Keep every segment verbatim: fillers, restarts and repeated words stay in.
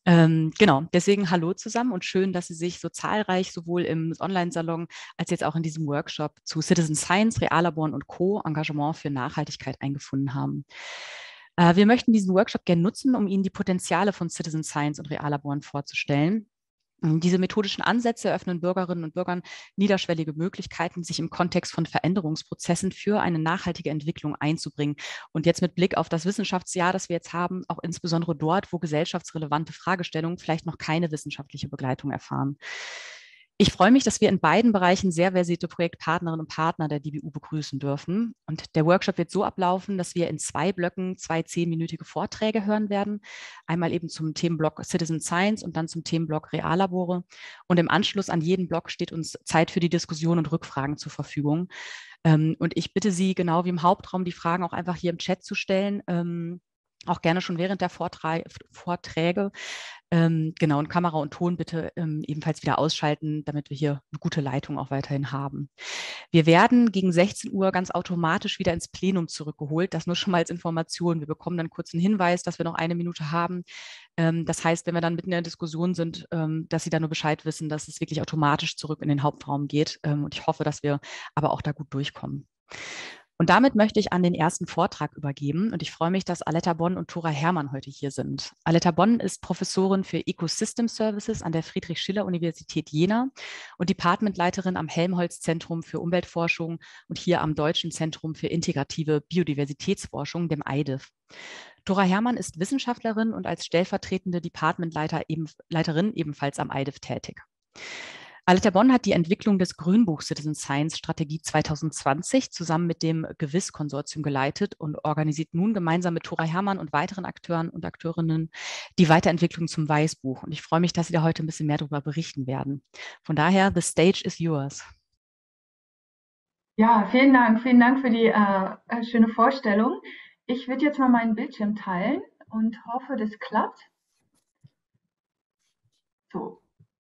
Ähm, genau, deswegen hallo zusammen und schön, dass Sie sich so zahlreich sowohl im Online-Salon als jetzt auch in diesem Workshop zu Citizen Science, Reallaboren und Co. Engagement für Nachhaltigkeit eingefunden haben. Äh, wir möchten diesen Workshop gerne nutzen, um Ihnen die Potenziale von Citizen Science und Reallaboren vorzustellen. Diese methodischen Ansätze eröffnen Bürgerinnen und Bürgern niederschwellige Möglichkeiten, sich im Kontext von Veränderungsprozessen für eine nachhaltige Entwicklung einzubringen. Und jetzt mit Blick auf das Wissenschaftsjahr, das wir jetzt haben, auch insbesondere dort, wo gesellschaftsrelevante Fragestellungen vielleicht noch keine wissenschaftliche Begleitung erfahren. Ich freue mich, dass wir in beiden Bereichen sehr versierte Projektpartnerinnen und Partner der D B U begrüßen dürfen. Und der Workshop wird so ablaufen, dass wir in zwei Blöcken zwei zehnminütige Vorträge hören werden. Einmal eben zum Themenblock Citizen Science und dann zum Themenblock Reallabore. Und im Anschluss an jeden Block steht uns Zeit für die Diskussion und Rückfragen zur Verfügung. Und ich bitte Sie, genau wie im Hauptraum, die Fragen auch einfach hier im Chat zu stellen. Auch gerne schon während der Vortra Vorträge. Ähm, genau, und Kamera und Ton bitte ähm, ebenfalls wieder ausschalten, damit wir hier eine gute Leitung auch weiterhin haben. Wir werden gegen sechzehn Uhr ganz automatisch wieder ins Plenum zurückgeholt. Das nur schon mal als Information. Wir bekommen dann kurz einen Hinweis, dass wir noch eine Minute haben. Ähm, das heißt, wenn wir dann mitten in der Diskussion sind, ähm, dass Sie dann nur Bescheid wissen, dass es wirklich automatisch zurück in den Hauptraum geht. Ähm, und ich hoffe, dass wir aber auch da gut durchkommen. Und damit möchte ich an den ersten Vortrag übergeben. Und ich freue mich, dass Aletta Bonn und Thora Herrmann heute hier sind. Aletta Bonn ist Professorin für Ecosystem Services an der Friedrich-Schiller-Universität Jena und Departmentleiterin am Helmholtz-Zentrum für Umweltforschung und hier am Deutschen Zentrum für integrative Biodiversitätsforschung, dem I D I F. Thora Herrmann ist Wissenschaftlerin und als stellvertretende Departmentleiterin ebenfalls am I D I F tätig. Aletta Bonn hat die Entwicklung des Grünbuch Citizen Science Strategie zwanzig zwanzig zusammen mit dem Gewiss-Konsortium geleitet und organisiert nun gemeinsam mit Thora Herrmann und weiteren Akteuren und Akteurinnen die Weiterentwicklung zum Weißbuch. Und ich freue mich, dass Sie da heute ein bisschen mehr darüber berichten werden. Von daher, the stage is yours. Ja, vielen Dank. Vielen Dank für die äh, schöne Vorstellung. Ich würde jetzt mal meinen Bildschirm teilen und hoffe, das klappt. So.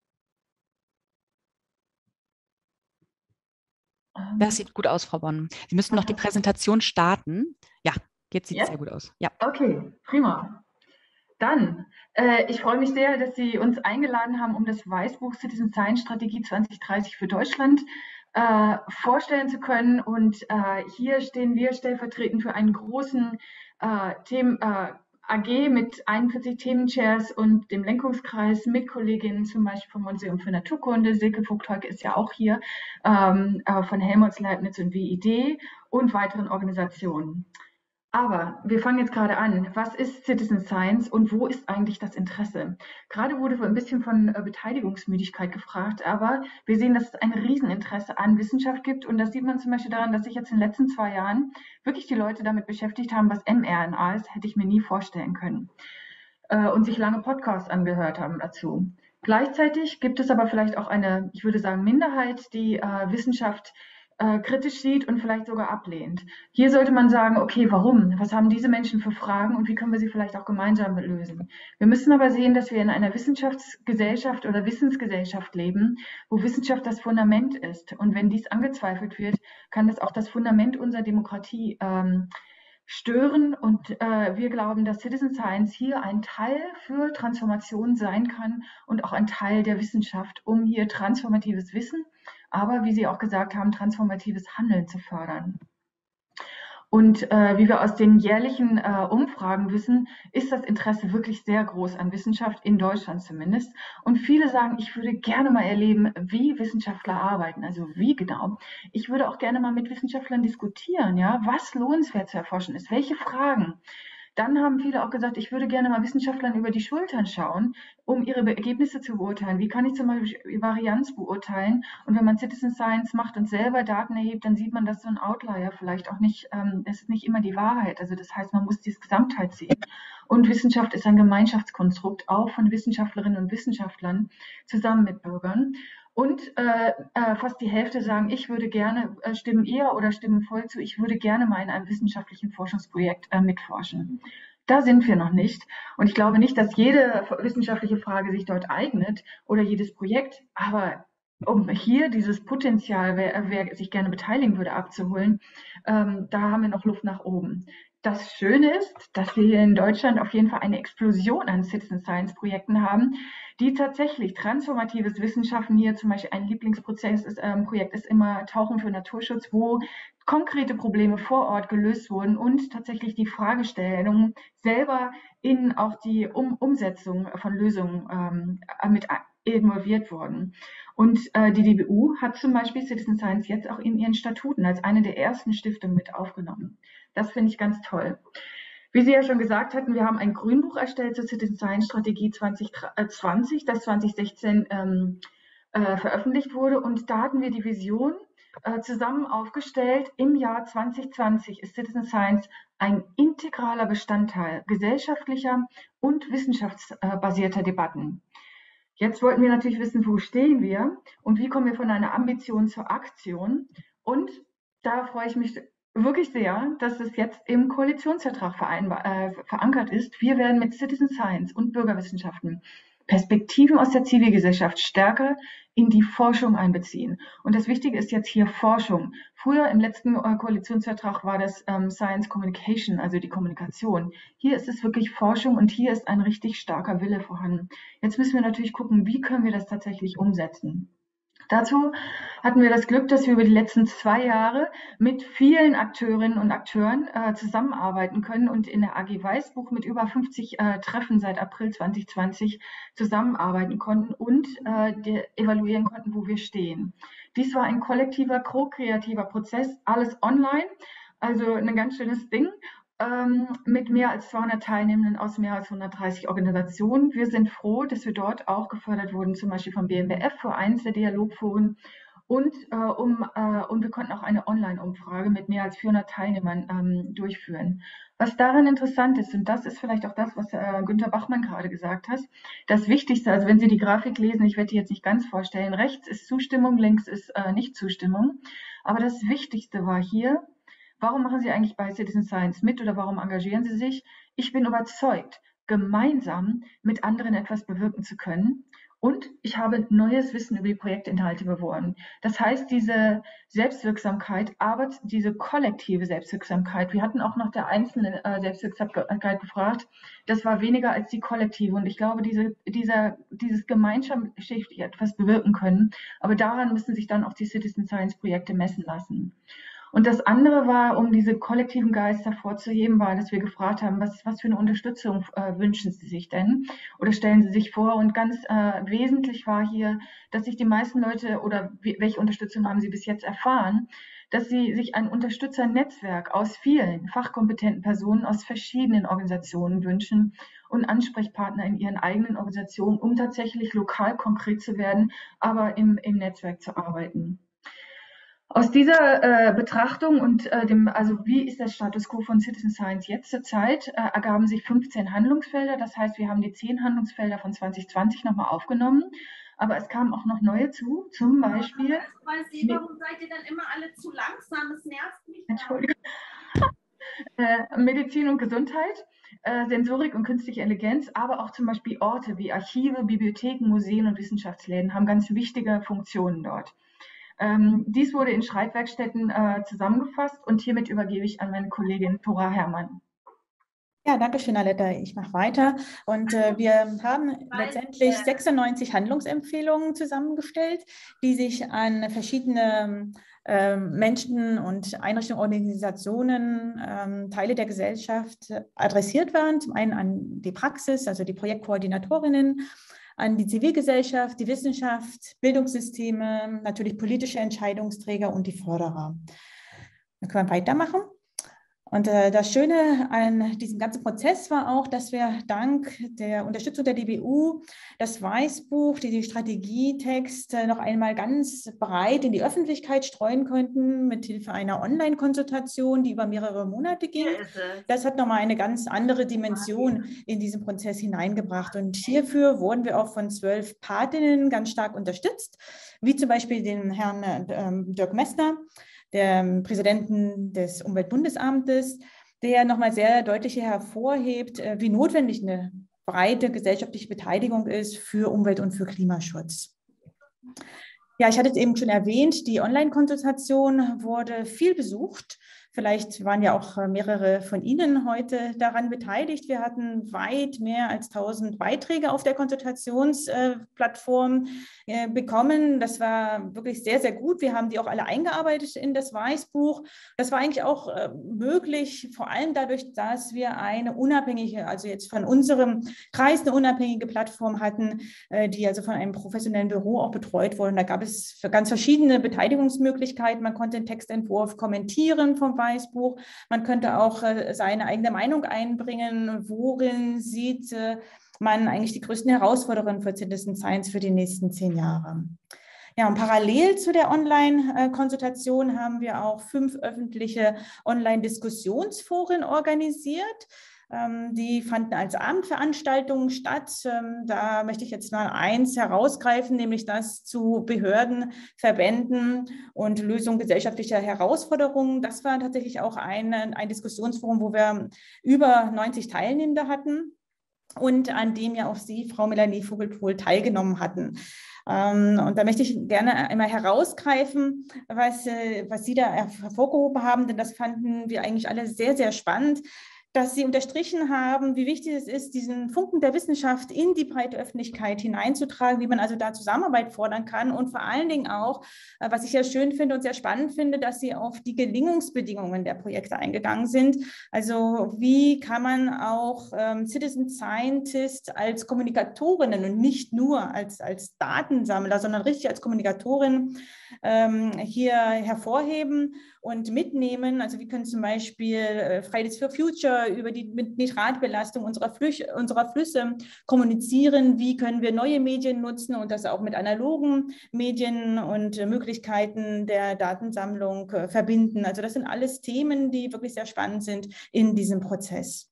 Das Ähm, sieht gut aus, Frau Bonn. Sie müssten noch die fantastisch. Präsentation starten. Ja, jetzt sieht es sehr Jetzt? gut aus. Ja. Okay, prima. Dann, äh, ich freue mich sehr, dass Sie uns eingeladen haben, um das Weißbuch Citizen Science Strategie zwanzig dreißig für Deutschland äh, vorstellen zu können. Und äh, hier stehen wir stellvertretend für einen großen äh, Themen, äh, A G mit einundvierzig Themenchairs und dem Lenkungskreis mit Kolleginnen zum Beispiel vom Museum für Naturkunde. Silke Vogtholke ist ja auch hier, ähm, äh, von Helmholtz, Leibniz und W I D und weiteren Organisationen. Aber wir fangen jetzt gerade an. Was ist Citizen Science und wo ist eigentlich das Interesse? Gerade wurde ein bisschen von äh, Beteiligungsmüdigkeit gefragt, aber wir sehen, dass es ein Rieseninteresse an Wissenschaft gibt. Und das sieht man zum Beispiel daran, dass sich jetzt in den letzten zwei Jahren wirklich die Leute damit beschäftigt haben, was mRNA ist, hätte ich mir nie vorstellen können. Äh, und sich lange Podcasts angehört haben dazu. Gleichzeitig gibt es aber vielleicht auch eine, ich würde sagen, Minderheit, die äh, Wissenschaft äh, kritisch sieht und vielleicht sogar ablehnt. Hier sollte man sagen, okay, warum? Was haben diese Menschen für Fragen und wie können wir sie vielleicht auch gemeinsam lösen? Wir müssen aber sehen, dass wir in einer Wissenschaftsgesellschaft oder Wissensgesellschaft leben, wo Wissenschaft das Fundament ist. Und wenn dies angezweifelt wird, kann das auch das Fundament unserer Demokratie ähm, stören. Und äh, wir glauben, dass Citizen Science hier ein Teil für Transformation sein kann und auch ein Teil der Wissenschaft, um hier transformatives Wissen, aber wie Sie auch gesagt haben, transformatives Handeln zu fördern. Und äh, wie wir aus den jährlichen äh, Umfragen wissen, ist das Interesse wirklich sehr groß an Wissenschaft, in Deutschland zumindest. Und viele sagen, ich würde gerne mal erleben, wie Wissenschaftler arbeiten, also wie genau. Ich würde auch gerne mal mit Wissenschaftlern diskutieren, ja, was lohnenswert zu erforschen ist, welche Fragen. Dann haben viele auch gesagt, ich würde gerne mal Wissenschaftlern über die Schultern schauen, um ihre Ergebnisse zu beurteilen. Wie kann ich zum Beispiel Varianz beurteilen? Und wenn man Citizen Science macht und selber Daten erhebt, dann sieht man, dass so ein Outlier vielleicht auch nicht, ähm, es ist nicht immer die Wahrheit. Also das heißt, man muss die Gesamtheit sehen. Und Wissenschaft ist ein Gemeinschaftskonstrukt, auch von Wissenschaftlerinnen und Wissenschaftlern zusammen mit Bürgern. Und äh, äh, fast die Hälfte sagen, ich würde gerne, äh, stimmen eher oder stimmen voll zu, ich würde gerne mal in einem wissenschaftlichen Forschungsprojekt äh, mitforschen. Da sind wir noch nicht. Und ich glaube nicht, dass jede wissenschaftliche Frage sich dort eignet oder jedes Projekt. Aber um hier dieses Potenzial, wer, wer sich gerne beteiligen würde, abzuholen, ähm, da haben wir noch Luft nach oben. Das Schöne ist, dass wir hier in Deutschland auf jeden Fall eine Explosion an Citizen Science Projekten haben, die tatsächlich transformatives Wissen schaffen. Hier zum Beispiel ein Lieblingsprozess ist, ähm, Projekt ist immer Tauchen für Naturschutz, wo konkrete Probleme vor Ort gelöst wurden und tatsächlich die Fragestellung selber in auch die um Umsetzung von Lösungen ähm, mit involviert wurden. Und äh, die D B U hat zum Beispiel Citizen Science jetzt auch in ihren Statuten als eine der ersten Stiftungen mit aufgenommen. Das finde ich ganz toll. Wie Sie ja schon gesagt hatten, wir haben ein Grünbuch erstellt zur Citizen Science Strategie zwanzig zwanzig, das zwanzig sechzehn ähm, äh, veröffentlicht wurde. Und da hatten wir die Vision äh, zusammen aufgestellt. Im Jahr zwanzig zwanzig ist Citizen Science ein integraler Bestandteil gesellschaftlicher und wissenschaftsbasierter Debatten. Jetzt wollten wir natürlich wissen, wo stehen wir und wie kommen wir von einer Ambition zur Aktion. Und da freue ich mich wirklich sehr, dass es jetzt im Koalitionsvertrag äh, verankert ist. Wir werden mit Citizen Science und Bürgerwissenschaften Perspektiven aus der Zivilgesellschaft stärker in die Forschung einbeziehen. Und das Wichtige ist jetzt hier Forschung. Früher im letzten äh, Koalitionsvertrag war das ähm, Science Communication, also die Kommunikation. Hier ist es wirklich Forschung und hier ist ein richtig starker Wille vorhanden. Jetzt müssen wir natürlich gucken, wie können wir das tatsächlich umsetzen. Dazu hatten wir das Glück, dass wir über die letzten zwei Jahre mit vielen Akteurinnen und Akteuren äh, zusammenarbeiten können und in der A G Weißbuch mit über fünfzig äh, Treffen seit April zwanzig zwanzig zusammenarbeiten konnten und äh, evaluieren konnten, wo wir stehen. Dies war ein kollektiver, ko-kreativer Prozess, alles online, also ein ganz schönes Ding. Mit mehr als zweihundert Teilnehmenden aus mehr als hundertdreißig Organisationen. Wir sind froh, dass wir dort auch gefördert wurden, zum Beispiel vom B M B F für eins der Dialogforen. Und, äh, um, äh, und wir konnten auch eine Online-Umfrage mit mehr als vierhundert Teilnehmern ähm, durchführen. Was daran interessant ist, und das ist vielleicht auch das, was äh, Günter Bachmann gerade gesagt hat, das Wichtigste, also wenn Sie die Grafik lesen, ich werde die jetzt nicht ganz vorstellen, rechts ist Zustimmung, links ist äh, Nicht-Zustimmung. Aber das Wichtigste war hier, warum machen Sie eigentlich bei Citizen Science mit oder warum engagieren Sie sich? Ich bin überzeugt, gemeinsam mit anderen etwas bewirken zu können. Und ich habe neues Wissen über die Projektinhalte gewonnen. Das heißt, diese Selbstwirksamkeit, aber diese kollektive Selbstwirksamkeit, wir hatten auch nach der einzelnen äh, Selbstwirksamkeit gefragt, das war weniger als die kollektive. Und ich glaube, diese, dieser, dieses gemeinschaftlich etwas bewirken können, aber daran müssen sich dann auch die Citizen Science Projekte messen lassen. Und das andere war, um diese kollektiven Geist hervorzuheben, war, dass wir gefragt haben, was, was für eine Unterstützung äh, wünschen Sie sich denn oder stellen Sie sich vor? Und ganz äh, wesentlich war hier, dass sich die meisten Leute oder wie, welche Unterstützung haben Sie bis jetzt erfahren, dass sie sich ein Unterstützernetzwerk aus vielen fachkompetenten Personen aus verschiedenen Organisationen wünschen und Ansprechpartner in ihren eigenen Organisationen, um tatsächlich lokal konkret zu werden, aber im, im Netzwerk zu arbeiten. Aus dieser äh, Betrachtung und äh, dem, also wie ist der Status quo von Citizen Science jetzt zur Zeit, äh, ergaben sich fünfzehn Handlungsfelder. Das heißt, wir haben die zehn Handlungsfelder von zwanzig zwanzig nochmal aufgenommen. Aber es kamen auch noch neue zu, zum Beispiel. Weil Sie, warum seid ihr dann immer alle zu langsam? Das nervt mich. Entschuldigung. äh, Medizin und Gesundheit, äh, Sensorik und künstliche Intelligenz, aber auch zum Beispiel Orte wie Archive, Bibliotheken, Museen und Wissenschaftsläden haben ganz wichtige Funktionen dort. Ähm, dies wurde in Schreibwerkstätten äh, zusammengefasst und hiermit übergebe ich an meine Kollegin Thora Herrmann. Ja, danke schön, Aletta. Ich mache weiter. Und äh, wir haben letztendlich sechsundneunzig Handlungsempfehlungen zusammengestellt, die sich an verschiedene äh, Menschen und Einrichtungen, Organisationen, äh, Teile der Gesellschaft adressiert waren. Zum einen an die Praxis, also die Projektkoordinatorinnen, an die Zivilgesellschaft, die Wissenschaft, Bildungssysteme, natürlich politische Entscheidungsträger und die Förderer. Dann können wir weitermachen. Und äh, das Schöne an diesem ganzen Prozess war auch, dass wir dank der Unterstützung der D B U das Weißbuch, die, die Strategietext äh, noch einmal ganz breit in die Öffentlichkeit streuen konnten, mit Hilfe einer Online-Konsultation, die über mehrere Monate ging. Das hat nochmal eine ganz andere Dimension in diesen Prozess hineingebracht. Und hierfür wurden wir auch von zwölf Patinnen ganz stark unterstützt, wie zum Beispiel den Herrn äh, Dirk Messner, der Präsidenten des Umweltbundesamtes, der nochmal sehr deutlich hervorhebt, wie notwendig eine breite gesellschaftliche Beteiligung ist für Umwelt- und für Klimaschutz. Ja, ich hatte es eben schon erwähnt, die Online-Konsultation wurde viel besucht Vielleicht waren ja auch mehrere von Ihnen heute daran beteiligt. Wir hatten weit mehr als tausend Beiträge auf der Konsultationsplattform äh, bekommen. Das war wirklich sehr, sehr gut. Wir haben die auch alle eingearbeitet in das Weißbuch. Das war eigentlich auch äh, möglich, vor allem dadurch, dass wir eine unabhängige, also jetzt von unserem Kreis eine unabhängige Plattform hatten, äh, die also von einem professionellen Büro auch betreut wurde. Und da gab es ganz verschiedene Beteiligungsmöglichkeiten. Man konnte den Textentwurf kommentieren vom Weißbuch. Man könnte auch äh, seine eigene Meinung einbringen. Worin sieht äh, man eigentlich die größten Herausforderungen für Citizen Science für die nächsten zehn Jahre? Ja, und parallel zu der Online-Konsultation haben wir auch fünf öffentliche Online-Diskussionsforen organisiert. Die fanden als Abendveranstaltungen statt. Da möchte ich jetzt mal eins herausgreifen, nämlich das zu Behörden, Verbänden und Lösung gesellschaftlicher Herausforderungen. Das war tatsächlich auch ein, ein Diskussionsforum, wo wir über neunzig Teilnehmende hatten und an dem ja auch Sie, Frau Melanie Vogelpohl, teilgenommen hatten. Und da möchte ich gerne einmal herausgreifen, was, was Sie da hervorgehoben haben, denn das fanden wir eigentlich alle sehr, sehr spannend, dass Sie unterstrichen haben, wie wichtig es ist, diesen Funken der Wissenschaft in die breite Öffentlichkeit hineinzutragen, wie man also da Zusammenarbeit fordern kann und vor allen Dingen auch, was ich sehr schön finde und sehr spannend finde, dass Sie auf die Gelingungsbedingungen der Projekte eingegangen sind. Also wie kann man auch ähm, Citizen Scientist als Kommunikatorinnen und nicht nur als, als Datensammler, sondern richtig als Kommunikatorin ähm, hier hervorheben und mitnehmen. Also wir können zum Beispiel äh, Fridays for Future über die Nitratbelastung unserer, Flüch, unserer Flüsse kommunizieren. Wie können wir neue Medien nutzen und das auch mit analogen Medien und äh, Möglichkeiten der Datensammlung äh, verbinden. Also das sind alles Themen, die wirklich sehr spannend sind in diesem Prozess.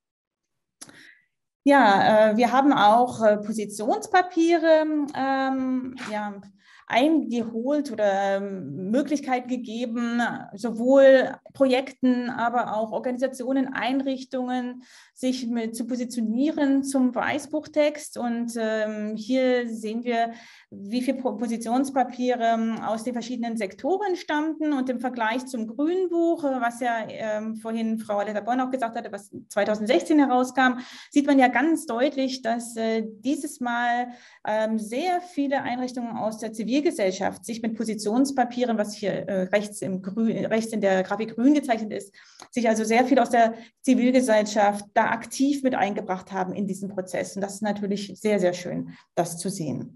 Ja, äh, wir haben auch äh, Positionspapiere ähm, ja, eingeholt oder ähm, Möglichkeit gegeben, sowohl Projekten, aber auch Organisationen, Einrichtungen, sich mit zu positionieren zum Weißbuchtext. Und ähm, hier sehen wir, wie viele Positionspapiere aus den verschiedenen Sektoren stammten und im Vergleich zum Grünbuch, was ja ähm, vorhin Frau Aletta Born auch gesagt hatte, was zweitausendsechzehn herauskam, sieht man ja ganz deutlich, dass äh, dieses Mal ähm, sehr viele Einrichtungen aus der Zivilgesellschaft sich mit Positionspapieren, was hier äh, rechts, im Grün, rechts in der Grafik grün gezeichnet ist, sich also sehr viel aus der Zivilgesellschaft da aktiv mit eingebracht haben in diesen Prozess. Und das ist natürlich sehr, sehr schön, das zu sehen.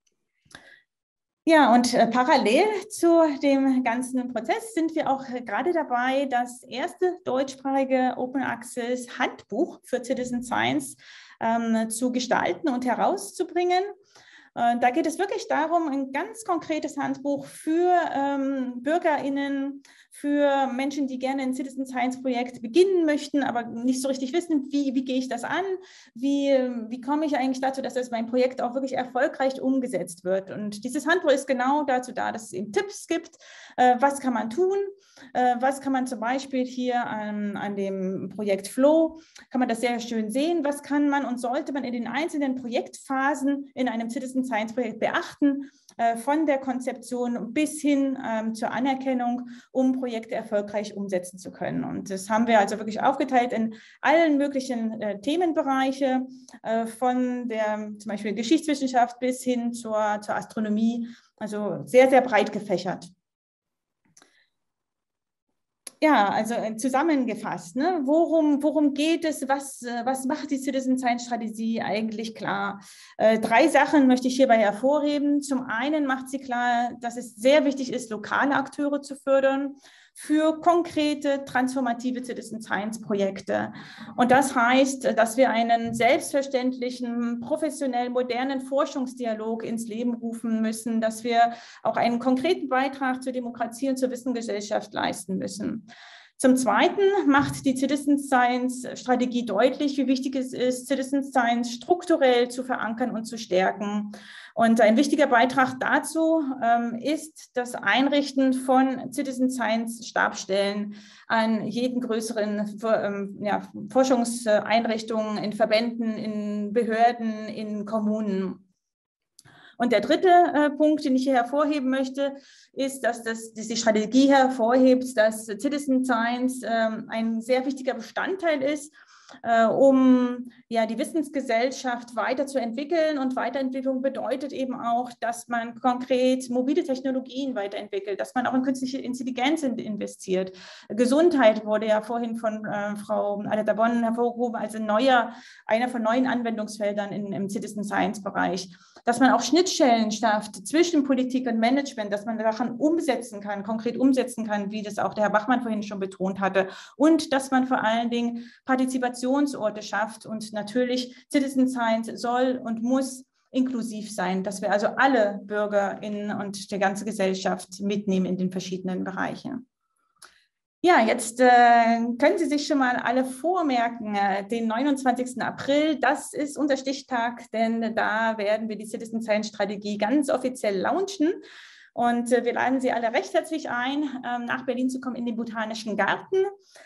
Ja, und äh, parallel zu dem ganzen Prozess sind wir auch äh, gerade dabei, das erste deutschsprachige Open Access Handbuch für Citizen Science ähm, zu gestalten und herauszubringen. Äh, da geht es wirklich darum, ein ganz konkretes Handbuch für ähm, BürgerInnen, für Menschen, die gerne ein Citizen Science Projekt beginnen möchten, aber nicht so richtig wissen, wie, wie gehe ich das an, wie, wie komme ich eigentlich dazu, dass das mein Projekt auch wirklich erfolgreich umgesetzt wird. Und dieses Handbuch ist genau dazu da, dass es eben Tipps gibt, äh, was kann man tun, äh, was kann man zum Beispiel hier an, an dem Projekt Flow, kann man das sehr schön sehen, was kann man und sollte man in den einzelnen Projektphasen in einem Citizen Science Projekt beachten, äh, von der Konzeption bis hin ähm, zur Anerkennung, um Projekte erfolgreich umsetzen zu können. Und das haben wir also wirklich aufgeteilt in allen möglichen äh, Themenbereiche, äh, von der zum Beispiel Geschichtswissenschaft bis hin zur, zur Astronomie, also sehr, sehr breit gefächert. Ja, also zusammengefasst, ne? worum, worum geht es, was, was macht die Citizen Science Strategie eigentlich klar? Äh, drei Sachen möchte ich hierbei hervorheben. Zum einen macht sie klar, dass es sehr wichtig ist, lokale Akteure zu fördern für konkrete, transformative Citizen Science Projekte. Und das heißt, dass wir einen selbstverständlichen, professionell modernen Forschungsdialog ins Leben rufen müssen, dass wir auch einen konkreten Beitrag zur Demokratie und zur Wissensgesellschaft leisten müssen. Zum Zweiten macht die Citizen Science Strategie deutlich, wie wichtig es ist, Citizen Science strukturell zu verankern und zu stärken. Und ein wichtiger Beitrag dazu ähm, ist das Einrichten von Citizen Science Stabsstellen an jeden größeren ähm, ja, Forschungseinrichtungen, in Verbänden, in Behörden, in Kommunen. Und der dritte äh, Punkt, den ich hier hervorheben möchte, ist, dass, das, dass die Strategie hervorhebt, dass Citizen Science äh, ein sehr wichtiger Bestandteil ist, äh, um ja, die Wissensgesellschaft weiterzuentwickeln. Und Weiterentwicklung bedeutet eben auch, dass man konkret mobile Technologien weiterentwickelt, dass man auch in künstliche Intelligenz investiert. Gesundheit wurde ja vorhin von äh, Frau Aletta Bonn hervorgehoben als ein neuer, einer von neuen Anwendungsfeldern in, im Citizen Science Bereich. Dass man auch Schnittstellen schafft zwischen Politik und Management, dass man Sachen umsetzen kann, konkret umsetzen kann, wie das auch der Herr Bachmann vorhin schon betont hatte. Und dass man vor allen Dingen Partizipationsorte schafft. Und natürlich Citizen Science soll und muss inklusiv sein, dass wir also alle BürgerInnen und die ganze Gesellschaft mitnehmen in den verschiedenen Bereichen. Ja, jetzt äh, können Sie sich schon mal alle vormerken, äh, den neunundzwanzigsten April, das ist unser Stichtag, denn da werden wir die Citizen Science Strategie ganz offiziell launchen. Und äh, wir laden Sie alle recht herzlich ein, äh, nach Berlin zu kommen in den Botanischen Garten.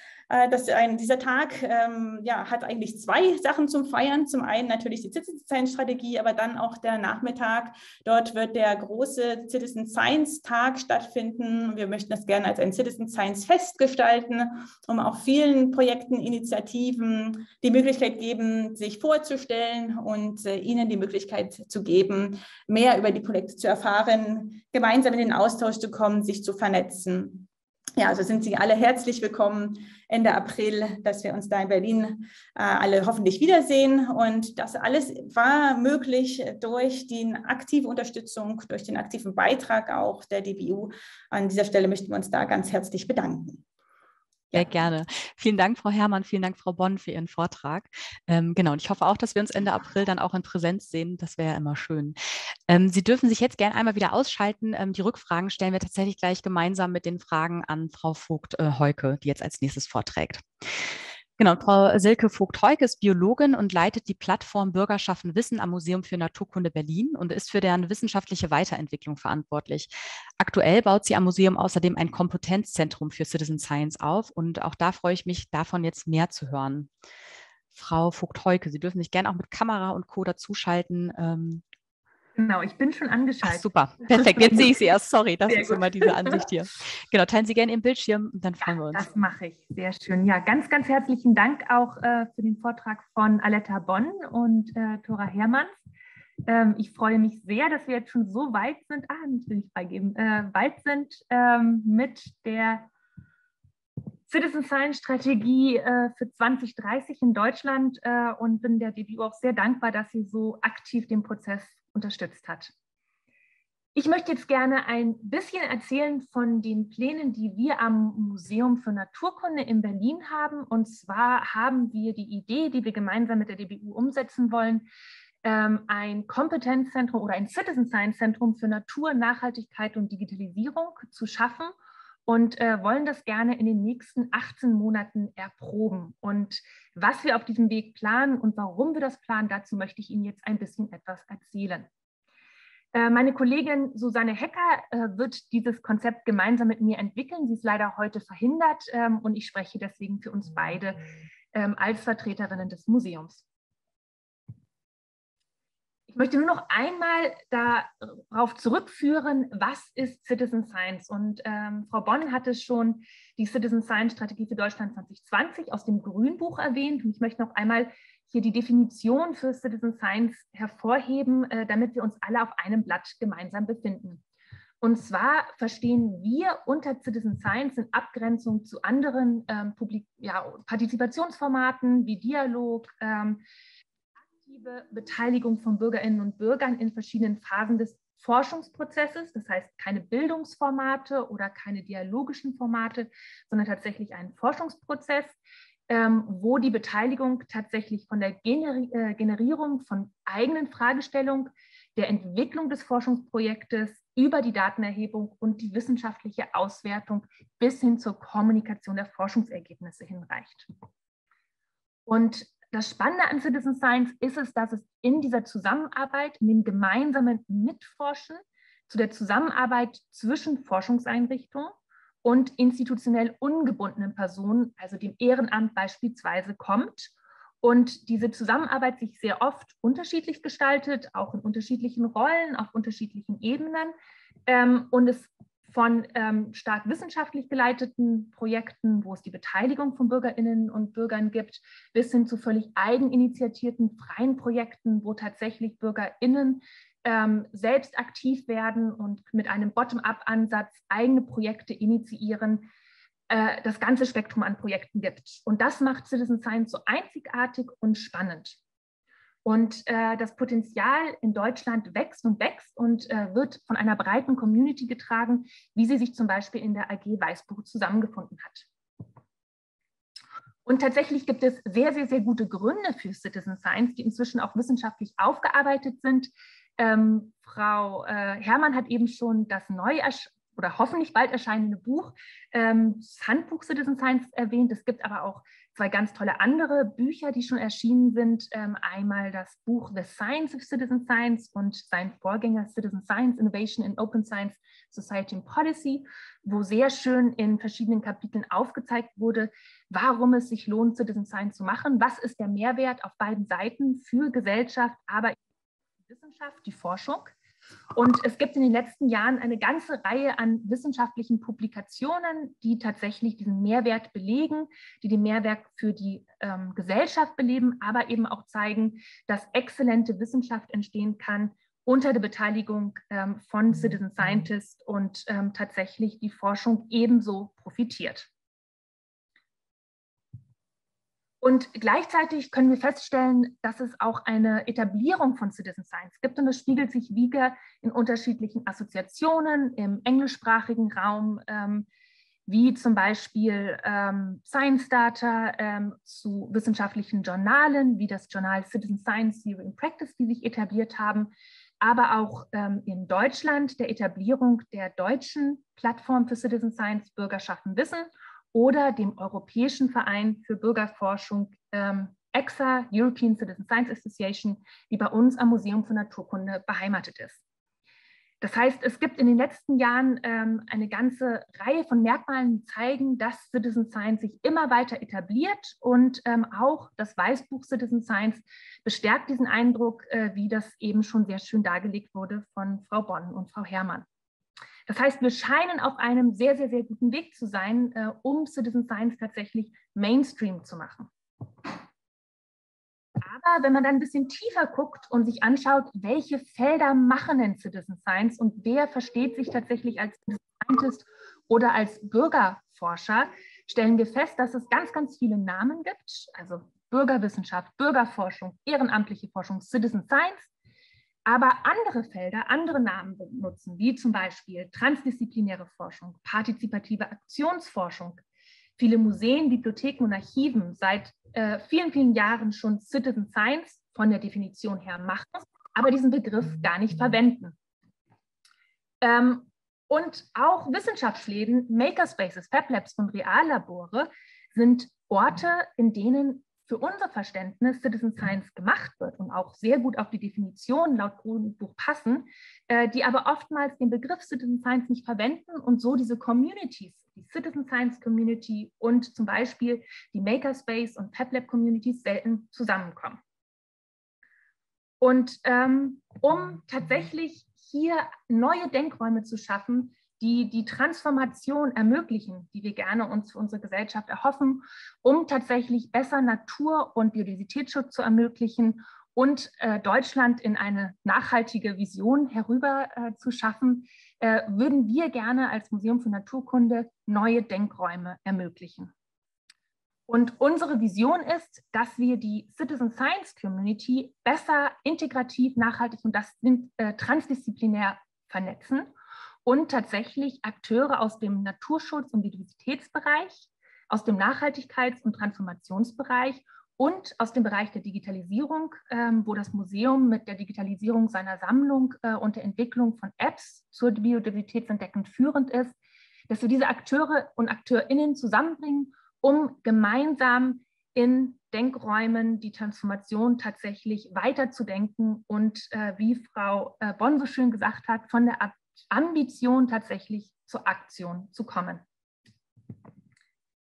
Das ein, dieser Tag ähm, ja, hat eigentlich zwei Sachen zum Feiern. Zum einen natürlich die Citizen Science Strategie, aber dann auch der Nachmittag. Dort wird der große Citizen Science Tag stattfinden. Wir möchten das gerne als ein Citizen Science Fest gestalten, um auch vielen Projekten, Initiativen die Möglichkeit geben, sich vorzustellen und äh, ihnen die Möglichkeit zu geben, mehr über die Projekte zu erfahren, gemeinsam in den Austausch zu kommen, sich zu vernetzen. Ja, also sind Sie alle herzlich willkommen Ende April, dass wir uns da in Berlin äh, alle hoffentlich wiedersehen. Und das alles war möglich durch die aktive Unterstützung, durch den aktiven Beitrag auch der D B U. An dieser Stelle möchten wir uns da ganz herzlich bedanken. Sehr gerne. Vielen Dank, Frau Herrmann, vielen Dank, Frau Bonn, für Ihren Vortrag. Ähm, genau, und ich hoffe auch, dass wir uns Ende April dann auch in Präsenz sehen. Das wäre ja immer schön. Ähm, Sie dürfen sich jetzt gerne einmal wieder ausschalten. Ähm, die Rückfragen stellen wir tatsächlich gleich gemeinsam mit den Fragen an Frau Vogt-Heuke, die jetzt als nächstes vorträgt. Genau, Frau Silke Vogt-Heuke ist Biologin und leitet die Plattform Bürger schaffen Wissen am Museum für Naturkunde Berlin und ist für deren wissenschaftliche Weiterentwicklung verantwortlich. Aktuell baut sie am Museum außerdem ein Kompetenzzentrum für Citizen Science auf und auch da freue ich mich, davon jetzt mehr zu hören. Frau Vogt-Heuke, Sie dürfen sich gerne auch mit Kamera und Co. dazuschalten. Ähm, Genau, ich bin schon angeschaltet. Ach, super, perfekt, jetzt sehe ich Sie erst. Sorry, das Sehr ist gut. immer diese Ansicht hier. Genau, teilen Sie gerne Ihren Bildschirm und dann freuen wir uns. Das mache ich, sehr schön. Ja, ganz, ganz herzlichen Dank auch äh, für den Vortrag von Aletta Bonn und äh, Thora Hermanns. Ähm, ich freue mich sehr, dass wir jetzt schon so weit sind, ah, das will ich freigeben, äh, weit sind ähm, mit der Citizen Science Strategie äh, für zwanzig dreißig in Deutschland äh, und bin der D B U auch sehr dankbar, dass sie so aktiv den Prozess unterstützt hat. Ich möchte jetzt gerne ein bisschen erzählen von den Plänen, die wir am Museum für Naturkunde in Berlin haben. Und zwar haben wir die Idee, die wir gemeinsam mit der D B U umsetzen wollen, ein Kompetenzzentrum oder ein Citizen Science Zentrum für Natur, Nachhaltigkeit und Digitalisierung zu schaffen und wollen das gerne in den nächsten achtzehn Monaten erproben. Und was wir auf diesem Weg planen und warum wir das planen, dazu möchte ich Ihnen jetzt ein bisschen etwas erzählen. Meine Kollegin Susanne Hecker wird dieses Konzept gemeinsam mit mir entwickeln. Sie ist leider heute verhindert und ich spreche deswegen für uns beide als Vertreterinnen des Museums. Ich möchte nur noch einmal darauf zurückführen, was ist Citizen Science? Und ähm, Frau Bonn hatte schon die Citizen Science Strategie für Deutschland zwanzig zwanzig aus dem Grünbuch erwähnt. Und ich möchte noch einmal hier die Definition für Citizen Science hervorheben, äh, damit wir uns alle auf einem Blatt gemeinsam befinden. Und zwar verstehen wir unter Citizen Science in Abgrenzung zu anderen ähm, Publik ja, Partizipationsformaten wie Dialog, ähm, aktive Beteiligung von Bürgerinnen und Bürgern in verschiedenen Phasen des Forschungsprozesses, das heißt keine Bildungsformate oder keine dialogischen Formate, sondern tatsächlich einen Forschungsprozess, ähm, wo die Beteiligung tatsächlich von der Generi äh, Generierung von eigenen Fragestellungen, der Entwicklung des Forschungsprojektes über die Datenerhebung und die wissenschaftliche Auswertung bis hin zur Kommunikation der Forschungsergebnisse hinreicht. Und das Spannende an Citizen Science ist es, dass es in dieser Zusammenarbeit, in dem gemeinsamen Mitforschen, zu der Zusammenarbeit zwischen Forschungseinrichtungen und institutionell ungebundenen Personen, also dem Ehrenamt beispielsweise, kommt Und diese Zusammenarbeit sich sehr oft unterschiedlich gestaltet, auch in unterschiedlichen Rollen, auf unterschiedlichen Ebenen. Ähm, und es von ähm, stark wissenschaftlich geleiteten Projekten, wo es die Beteiligung von Bürgerinnen und Bürgern gibt, bis hin zu völlig eigeninitiierten, freien Projekten, wo tatsächlich Bürgerinnen ähm, selbst aktiv werden und mit einem Bottom-up-Ansatz eigene Projekte initiieren, äh, das ganze Spektrum an Projekten gibt. Und das macht Citizen Science so einzigartig und spannend. Und äh, das Potenzial in Deutschland wächst und wächst und äh, wird von einer breiten Community getragen, wie sie sich zum Beispiel in der A G Weißbuch zusammengefunden hat. Und tatsächlich gibt es sehr, sehr, sehr gute Gründe für Citizen Science, die inzwischen auch wissenschaftlich aufgearbeitet sind. Ähm, Frau äh, Herrmann hat eben schon das neu oder hoffentlich bald erscheinende Buch, ähm, das Handbuch Citizen Science erwähnt. Es gibt aber auch zwei ganz tolle andere Bücher, die schon erschienen sind. Ähm, einmal das Buch The Science of Citizen Science und sein Vorgänger Citizen Science, Innovation in Open Science, Society and Policy, wo sehr schön in verschiedenen Kapiteln aufgezeigt wurde, warum es sich lohnt, Citizen Science zu machen. Was ist der Mehrwert auf beiden Seiten für Gesellschaft, aber die Wissenschaft, die Forschung. Und es gibt in den letzten Jahren eine ganze Reihe an wissenschaftlichen Publikationen, die tatsächlich diesen Mehrwert belegen, die den Mehrwert für die ähm, Gesellschaft beleben, aber eben auch zeigen, dass exzellente Wissenschaft entstehen kann unter der Beteiligung ähm, von Citizen Scientists und ähm, tatsächlich die Forschung ebenso profitiert. Und gleichzeitig können wir feststellen, dass es auch eine Etablierung von Citizen Science gibt und das spiegelt sich wieder in unterschiedlichen Assoziationen im englischsprachigen Raum, ähm, wie zum Beispiel ähm, Science Data ähm, zu wissenschaftlichen Journalen, wie das Journal Citizen Science Theory in Practice, die sich etabliert haben, aber auch ähm, in Deutschland der Etablierung der deutschen Plattform für Citizen Science Bürger schaffen Wissen oder dem Europäischen Verein für Bürgerforschung ähm, E X A, European Citizen Science Association, die bei uns am Museum für Naturkunde beheimatet ist. Das heißt, es gibt in den letzten Jahren ähm, eine ganze Reihe von Merkmalen, die zeigen, dass Citizen Science sich immer weiter etabliert und ähm, auch das Weißbuch Citizen Science bestärkt diesen Eindruck, äh, wie das eben schon sehr schön dargelegt wurde von Frau Bonn und Frau Herrmann. Das heißt, wir scheinen auf einem sehr, sehr, sehr guten Weg zu sein, äh, um Citizen Science tatsächlich Mainstream zu machen. Aber wenn man dann ein bisschen tiefer guckt und sich anschaut, welche Felder machen denn Citizen Science und wer versteht sich tatsächlich als Scientist oder als Bürgerforscher, stellen wir fest, dass es ganz, ganz viele Namen gibt, also Bürgerwissenschaft, Bürgerforschung, ehrenamtliche Forschung, Citizen Science, aber andere Felder, andere Namen benutzen, wie zum Beispiel transdisziplinäre Forschung, partizipative Aktionsforschung. Viele Museen, Bibliotheken und Archiven seit äh, vielen, vielen Jahren schon Citizen Science von der Definition her machen, aber diesen Begriff gar nicht verwenden. Ähm, und auch Wissenschaftsläden, Makerspaces, Fab Labs und Reallabore sind Orte, in denen für unser Verständnis Citizen Science gemacht wird und auch sehr gut auf die Definition laut Grünbuch passen, äh, die aber oftmals den Begriff Citizen Science nicht verwenden und so diese Communities, die Citizen Science Community und zum Beispiel die Makerspace und Fab Lab Communities selten zusammenkommen. Und ähm, um tatsächlich hier neue Denkräume zu schaffen, die die Transformation ermöglichen, die wir gerne uns für unsere Gesellschaft erhoffen, um tatsächlich besser Natur- und Biodiversitätsschutz zu ermöglichen und äh, Deutschland in eine nachhaltige Vision herüber äh, zu schaffen, äh, würden wir gerne als Museum für Naturkunde neue Denkräume ermöglichen. Und unsere Vision ist, dass wir die Citizen Science Community besser integrativ, nachhaltig und das äh, transdisziplinär vernetzen und tatsächlich Akteure aus dem Naturschutz- und Biodiversitätsbereich, aus dem Nachhaltigkeits- und Transformationsbereich und aus dem Bereich der Digitalisierung, ähm, wo das Museum mit der Digitalisierung seiner Sammlung äh, und der Entwicklung von Apps zur Biodiversitätsentdeckung führend ist, dass wir diese Akteure und AkteurInnen zusammenbringen, um gemeinsam in Denkräumen die Transformation tatsächlich weiterzudenken und äh, wie Frau äh, Bonn so schön gesagt hat, von der Ambition tatsächlich zur Aktion zu kommen.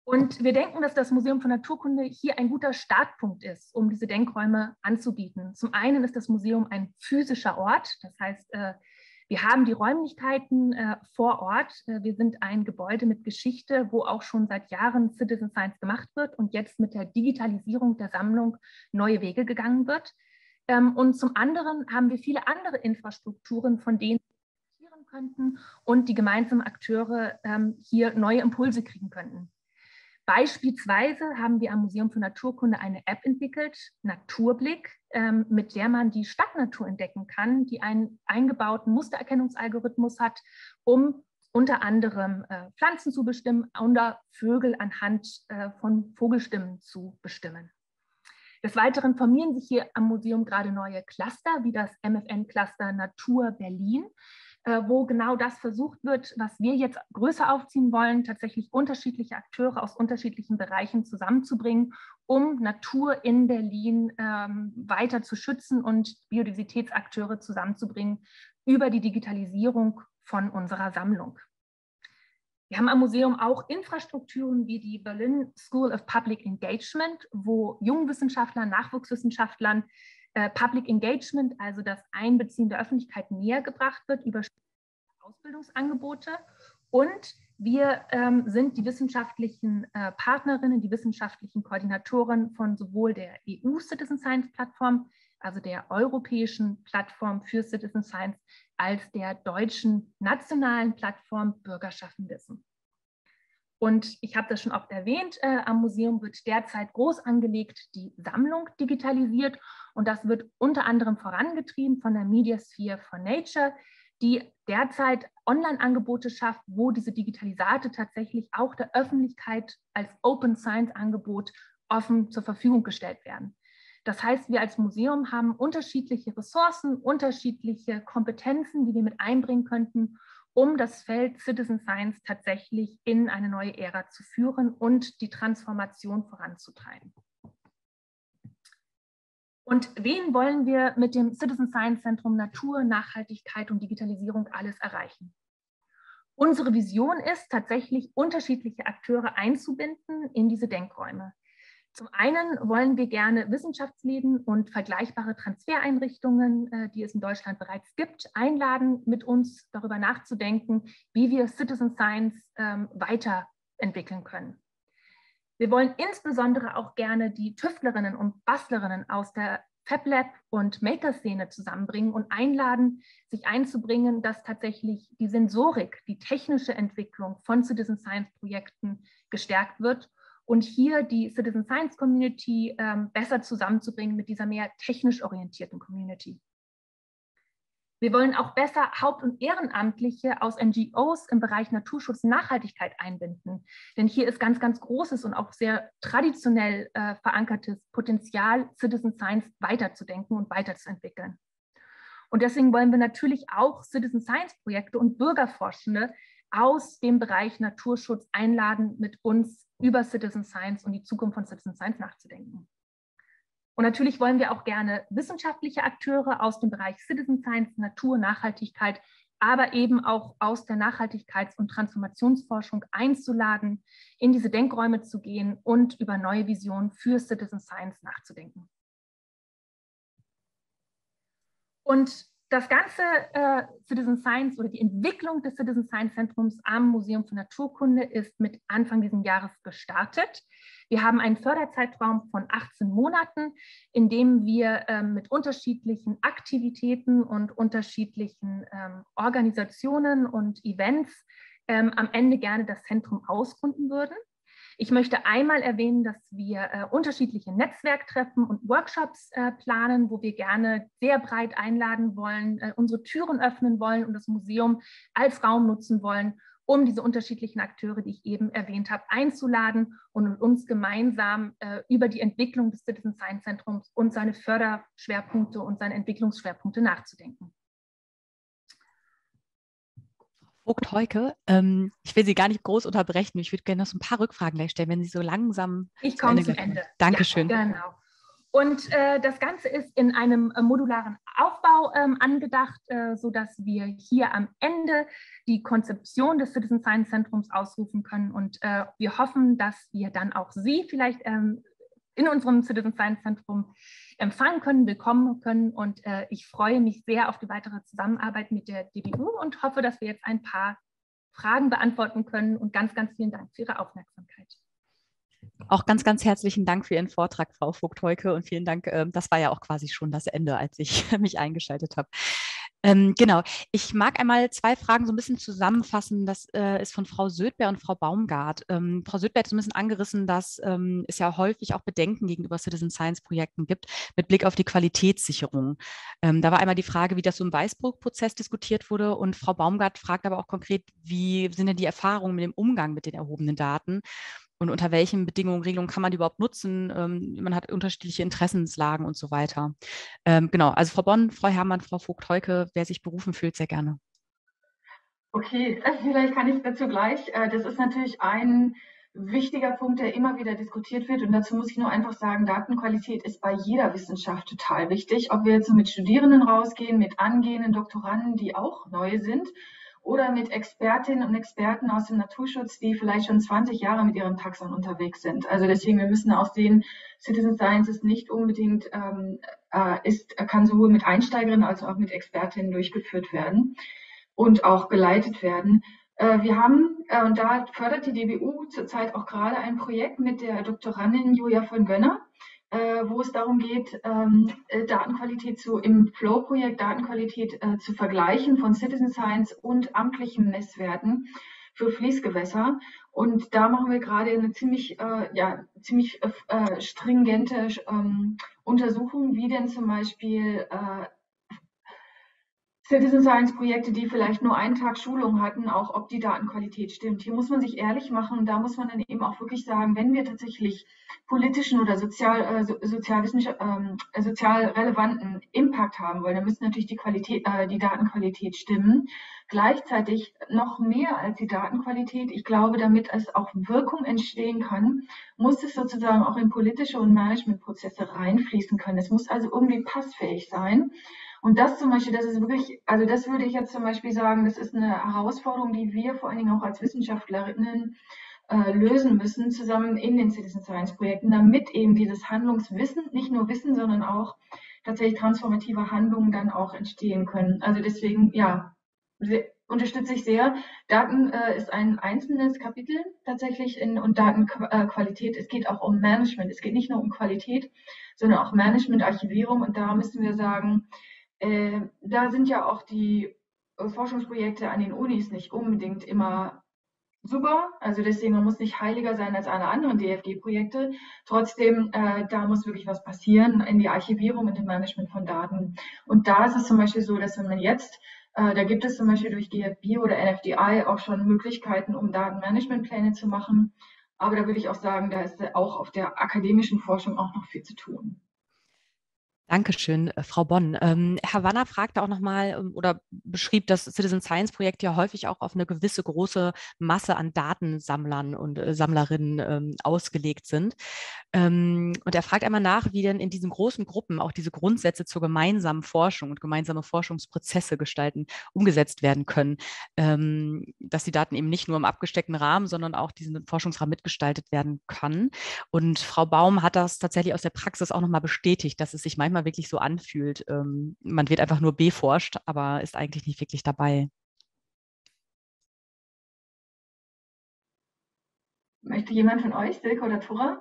Und wir denken, dass das Museum für Naturkunde hier ein guter Startpunkt ist, um diese Denkräume anzubieten. Zum einen ist das Museum ein physischer Ort, das heißt, wir haben die Räumlichkeiten vor Ort. Wir sind ein Gebäude mit Geschichte, wo auch schon seit Jahren Citizen Science gemacht wird und jetzt mit der Digitalisierung der Sammlung neue Wege gegangen wird. Und zum anderen haben wir viele andere Infrastrukturen, von denen wir profitieren könnten und die gemeinsamen Akteure hier neue Impulse kriegen könnten. Beispielsweise haben wir am Museum für Naturkunde eine App entwickelt, Naturblick, ähm, mit der man die Stadtnatur entdecken kann, die einen eingebauten Mustererkennungsalgorithmus hat, um unter anderem äh, Pflanzen zu bestimmen oder Vögel anhand äh, von Vogelstimmen zu bestimmen. Des Weiteren formieren sich hier am Museum gerade neue Cluster, wie das M F N-Cluster Natur Berlin, wo genau das versucht wird, was wir jetzt größer aufziehen wollen, tatsächlich unterschiedliche Akteure aus unterschiedlichen Bereichen zusammenzubringen, um Natur in Berlin ähm, weiter zu schützen und Biodiversitätsakteure zusammenzubringen über die Digitalisierung von unserer Sammlung. Wir haben am Museum auch Infrastrukturen wie die Berlin School of Public Engagement, wo Jungwissenschaftlern, Nachwuchswissenschaftlern Public Engagement, also das Einbeziehen der Öffentlichkeit, näher gebracht wird über Ausbildungsangebote. Und wir ähm, sind die wissenschaftlichen äh, Partnerinnen, die wissenschaftlichen Koordinatoren von sowohl der E U Citizen Science Plattform, also der europäischen Plattform für Citizen Science, als der deutschen nationalen Plattform Bürgerschaften Wissen. Und ich habe das schon oft erwähnt, äh, am Museum wird derzeit groß angelegt die Sammlung digitalisiert und das wird unter anderem vorangetrieben von der Mediasphere for Nature, die derzeit Online-Angebote schafft, wo diese Digitalisate tatsächlich auch der Öffentlichkeit als Open Science-Angebot offen zur Verfügung gestellt werden. Das heißt, wir als Museum haben unterschiedliche Ressourcen, unterschiedliche Kompetenzen, die wir mit einbringen könnten, um das Feld Citizen Science tatsächlich in eine neue Ära zu führen und die Transformation voranzutreiben. Und wen wollen wir mit dem Citizen Science Zentrum Natur, Nachhaltigkeit und Digitalisierung alles erreichen? Unsere Vision ist tatsächlich, unterschiedliche Akteure einzubinden in diese Denkräume. Zum einen wollen wir gerne Wissenschaftsläden und vergleichbare Transfereinrichtungen, die es in Deutschland bereits gibt, einladen, mit uns darüber nachzudenken, wie wir Citizen Science ähm, weiterentwickeln können. Wir wollen insbesondere auch gerne die Tüftlerinnen und Bastlerinnen aus der FabLab und Maker-Szene zusammenbringen und einladen, sich einzubringen, dass tatsächlich die Sensorik, die technische Entwicklung von Citizen Science-Projekten gestärkt wird und hier die Citizen Science Community ähm, besser zusammenzubringen mit dieser mehr technisch orientierten Community. Wir wollen auch besser Haupt- und Ehrenamtliche aus N G Os im Bereich Naturschutz und Nachhaltigkeit einbinden. Denn hier ist ganz, ganz großes und auch sehr traditionell äh, verankertes Potenzial, Citizen Science weiterzudenken und weiterzuentwickeln. Und deswegen wollen wir natürlich auch Citizen Science Projekte und Bürgerforschende aus dem Bereich Naturschutz einladen, mit uns über Citizen Science und die Zukunft von Citizen Science nachzudenken. Und natürlich wollen wir auch gerne wissenschaftliche Akteure aus dem Bereich Citizen Science, Natur, Nachhaltigkeit, aber eben auch aus der Nachhaltigkeits- und Transformationsforschung einzuladen, in diese Denkräume zu gehen und über neue Visionen für Citizen Science nachzudenken. Und das ganze äh, Citizen Science oder die Entwicklung des Citizen Science Zentrums am Museum für Naturkunde ist mit Anfang dieses Jahres gestartet. Wir haben einen Förderzeitraum von achtzehn Monaten, in dem wir ähm, mit unterschiedlichen Aktivitäten und unterschiedlichen ähm, Organisationen und Events ähm, am Ende gerne das Zentrum ausgründen würden. Ich möchte einmal erwähnen, dass wir äh, unterschiedliche Netzwerktreffen und Workshops äh, planen, wo wir gerne sehr breit einladen wollen, äh, unsere Türen öffnen wollen und das Museum als Raum nutzen wollen, um diese unterschiedlichen Akteure, die ich eben erwähnt habe, einzuladen und mit uns gemeinsam äh, über die Entwicklung des Citizen Science Zentrums und seine Förderschwerpunkte und seine Entwicklungsschwerpunkte nachzudenken. Vogt-Heuke, ähm, ich will Sie gar nicht groß unterbrechen. Ich würde gerne noch so ein paar Rückfragen gleich stellen, wenn Sie so langsam. Ich komme zum Ende. Dankeschön. Ja, genau. Und äh, das Ganze ist in einem äh, modularen Aufbau ähm, angedacht, äh, sodass wir hier am Ende die Konzeption des Citizen Science Zentrums ausrufen können. Und äh, wir hoffen, dass wir dann auch Sie vielleicht ähm, in unserem Citizen Science Zentrum empfangen können, willkommen können. Und äh, ich freue mich sehr auf die weitere Zusammenarbeit mit der D B U und hoffe, dass wir jetzt ein paar Fragen beantworten können. Und ganz, ganz vielen Dank für Ihre Aufmerksamkeit. Auch ganz, ganz herzlichen Dank für Ihren Vortrag, Frau Vogt-Heuke, und vielen Dank, ähm, das war ja auch quasi schon das Ende, als ich mich eingeschaltet habe. Ähm, genau, ich mag einmal zwei Fragen so ein bisschen zusammenfassen. Das äh, ist von Frau Södberg und Frau Baumgart. Ähm, Frau Södberg hat so ein bisschen angerissen, dass ähm, es ja häufig auch Bedenken gegenüber Citizen Science Projekten gibt mit Blick auf die Qualitätssicherung. Ähm, da war einmal die Frage, wie das so im Weißbuch-Prozess diskutiert wurde, und Frau Baumgart fragt aber auch konkret, wie sind denn die Erfahrungen mit dem Umgang mit den erhobenen Daten? Und unter welchen Bedingungen, Regelungen kann man die überhaupt nutzen? Ähm, man hat unterschiedliche Interessenslagen und so weiter. Ähm, genau, also Frau Bonn, Frau Herrmann, Frau Vogt-Heuke, wer sich berufen fühlt, sehr gerne. Okay, vielleicht kann ich dazu gleich. Das ist natürlich ein wichtiger Punkt, der immer wieder diskutiert wird. Und dazu muss ich nur einfach sagen, Datenqualität ist bei jeder Wissenschaft total wichtig. Ob wir jetzt mit Studierenden rausgehen, mit angehenden Doktoranden, die auch neu sind, oder mit Expertinnen und Experten aus dem Naturschutz, die vielleicht schon zwanzig Jahre mit ihrem Taxon unterwegs sind. Also deswegen, wir müssen auch sehen, Citizen Science ist nicht unbedingt, ähm, äh, ist, kann sowohl mit Einsteigerinnen als auch mit Expertinnen durchgeführt werden und auch geleitet werden. Äh, wir haben, äh, und da fördert die D B U zurzeit auch gerade ein Projekt mit der Doktorandin Julia von Gönner, Äh, wo es darum geht, ähm, Datenqualität zu, im Flow-Projekt Datenqualität äh, zu vergleichen von Citizen Science und amtlichen Messwerten für Fließgewässer. Und da machen wir gerade eine ziemlich, äh, ja, ziemlich äh, stringente ähm, Untersuchung, wie denn zum Beispiel äh, Citizen Science Projekte, die vielleicht nur einen Tag Schulung hatten, auch ob die Datenqualität stimmt. Hier muss man sich ehrlich machen, und da muss man dann eben auch wirklich sagen, wenn wir tatsächlich politischen oder sozial, äh, sozial, äh, sozial relevanten Impact haben wollen, dann müssen natürlich die Qualität, äh, die Datenqualität stimmen. Gleichzeitig noch mehr als die Datenqualität, ich glaube, damit es auch Wirkung entstehen kann, muss es sozusagen auch in politische und Managementprozesse reinfließen können. Es muss also irgendwie passfähig sein. Und das zum Beispiel, das ist wirklich, also das würde ich jetzt zum Beispiel sagen, das ist eine Herausforderung, die wir vor allen Dingen auch als Wissenschaftlerinnen äh, lösen müssen, zusammen in den Citizen Science Projekten, damit eben dieses Handlungswissen, nicht nur Wissen, sondern auch tatsächlich transformative Handlungen dann auch entstehen können. Also deswegen, ja, sehr, unterstütze ich sehr. Daten äh, ist ein einzelnes Kapitel tatsächlich in, und Datenqualität. Es geht auch um Management. Es geht nicht nur um Qualität, sondern auch Management, Archivierung. Und da müssen wir sagen, Äh, da sind ja auch die äh, Forschungsprojekte an den Unis nicht unbedingt immer super. Also deswegen, man muss nicht heiliger sein als alle anderen D F G-Projekte. Trotzdem, äh, da muss wirklich was passieren in die Archivierung und im Management von Daten. Und da ist es zum Beispiel so, dass wenn man jetzt, äh, da gibt es zum Beispiel durch G F B oder N F D I auch schon Möglichkeiten, um Datenmanagementpläne zu machen. Aber da würde ich auch sagen, da ist auch auf der akademischen Forschung auch noch viel zu tun. Dankeschön, Frau Bonn. Ähm, Herr Wanner fragte auch nochmal ähm, oder beschrieb, dass Citizen Science Projekte ja häufig auch auf eine gewisse große Masse an Datensammlern und äh, Sammlerinnen ähm, ausgelegt sind. Ähm, und er fragt einmal nach, wie denn in diesen großen Gruppen auch diese Grundsätze zur gemeinsamen Forschung und gemeinsame Forschungsprozesse gestalten, umgesetzt werden können, ähm, dass die Daten eben nicht nur im abgesteckten Rahmen, sondern auch diesen Forschungsrahmen mitgestaltet werden kann. Und Frau Baum hat das tatsächlich aus der Praxis auch nochmal bestätigt, dass es sich manchmal wirklich so anfühlt. Ähm, man wird einfach nur beforscht, aber ist eigentlich nicht wirklich dabei. Möchte jemand von euch, Silke oder Tora?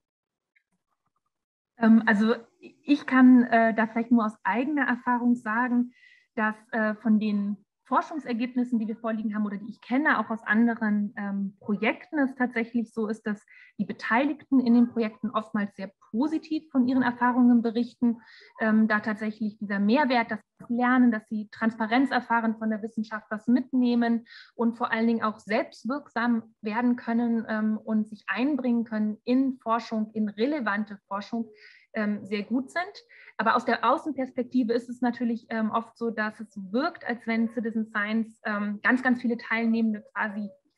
Ähm, also ich kann äh, da vielleicht nur aus eigener Erfahrung sagen, dass äh, von den Forschungsergebnissen, die wir vorliegen haben oder die ich kenne, auch aus anderen ähm, Projekten, es tatsächlich so ist, dass die Beteiligten in den Projekten oftmals sehr positiv von ihren Erfahrungen berichten, ähm, da tatsächlich dieser Mehrwert, dass sie lernen, dass sie Transparenz erfahren von der Wissenschaft, was mitnehmen und vor allen Dingen auch selbstwirksam werden können ähm, und sich einbringen können in Forschung, in relevante Forschung, ähm, sehr gut sind. Aber aus der Außenperspektive ist es natürlich ähm, oft so, dass es wirkt, als wenn Citizen Science ähm, ganz, ganz viele Teilnehmende quasi, ich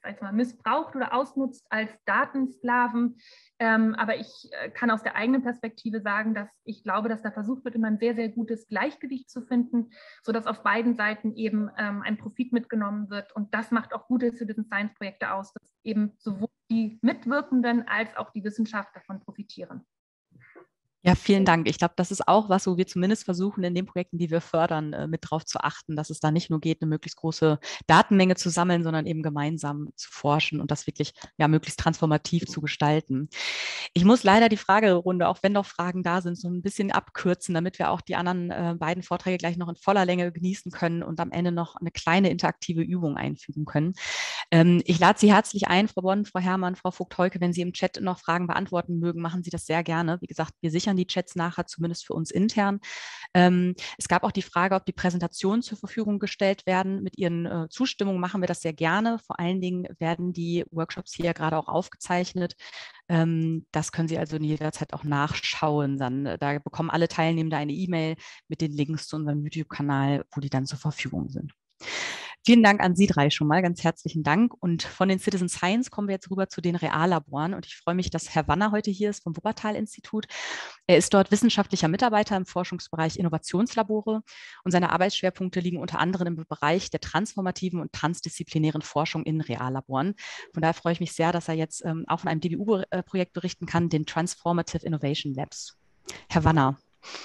sag ich mal, missbraucht oder ausnutzt als Datensklaven. Ähm, aber ich äh, kann aus der eigenen Perspektive sagen, dass ich glaube, dass da versucht wird, immer ein sehr, sehr gutes Gleichgewicht zu finden, sodass auf beiden Seiten eben ähm, ein Profit mitgenommen wird. Und das macht auch gute Citizen Science Projekte aus, dass eben sowohl die Mitwirkenden als auch die Wissenschaftler davon profitieren. Ja, vielen Dank. Ich glaube, das ist auch was, wo wir zumindest versuchen, in den Projekten, die wir fördern, äh, mit drauf zu achten, dass es da nicht nur geht, eine möglichst große Datenmenge zu sammeln, sondern eben gemeinsam zu forschen und das wirklich ja möglichst transformativ zu gestalten. Ich muss leider die Fragerunde, auch wenn noch Fragen da sind, so ein bisschen abkürzen, damit wir auch die anderen äh, beiden Vorträge gleich noch in voller Länge genießen können und am Ende noch eine kleine interaktive Übung einfügen können. Ähm, ich lade Sie herzlich ein, Frau Bonn, Frau Herrmann, Frau Vogt-Heuke, wenn Sie im Chat noch Fragen beantworten mögen, machen Sie das sehr gerne. Wie gesagt, wir sichern die Chats nachher, zumindest für uns intern. Ähm, es gab auch die Frage, ob die Präsentationen zur Verfügung gestellt werden. Mit Ihren äh, Zustimmungen machen wir das sehr gerne. Vor allen Dingen werden die Workshops hier gerade auch aufgezeichnet. Ähm, das können Sie also jederzeit auch nachschauen. Dann, äh, da bekommen alle Teilnehmende eine E-Mail mit den Links zu unserem YouTube-Kanal, wo die dann zur Verfügung sind. Vielen Dank an Sie drei schon mal, ganz herzlichen Dank. Und von den Citizen Science kommen wir jetzt rüber zu den Reallaboren. Und ich freue mich, dass Herr Wanner heute hier ist vom Wuppertal-Institut. Er ist dort wissenschaftlicher Mitarbeiter im Forschungsbereich Innovationslabore und seine Arbeitsschwerpunkte liegen unter anderem im Bereich der transformativen und transdisziplinären Forschung in Reallaboren. Von daher freue ich mich sehr, dass er jetzt ähm, auch von einem D B U-Projekt berichten kann, den Transformative Innovation Labs. Herr Wanner.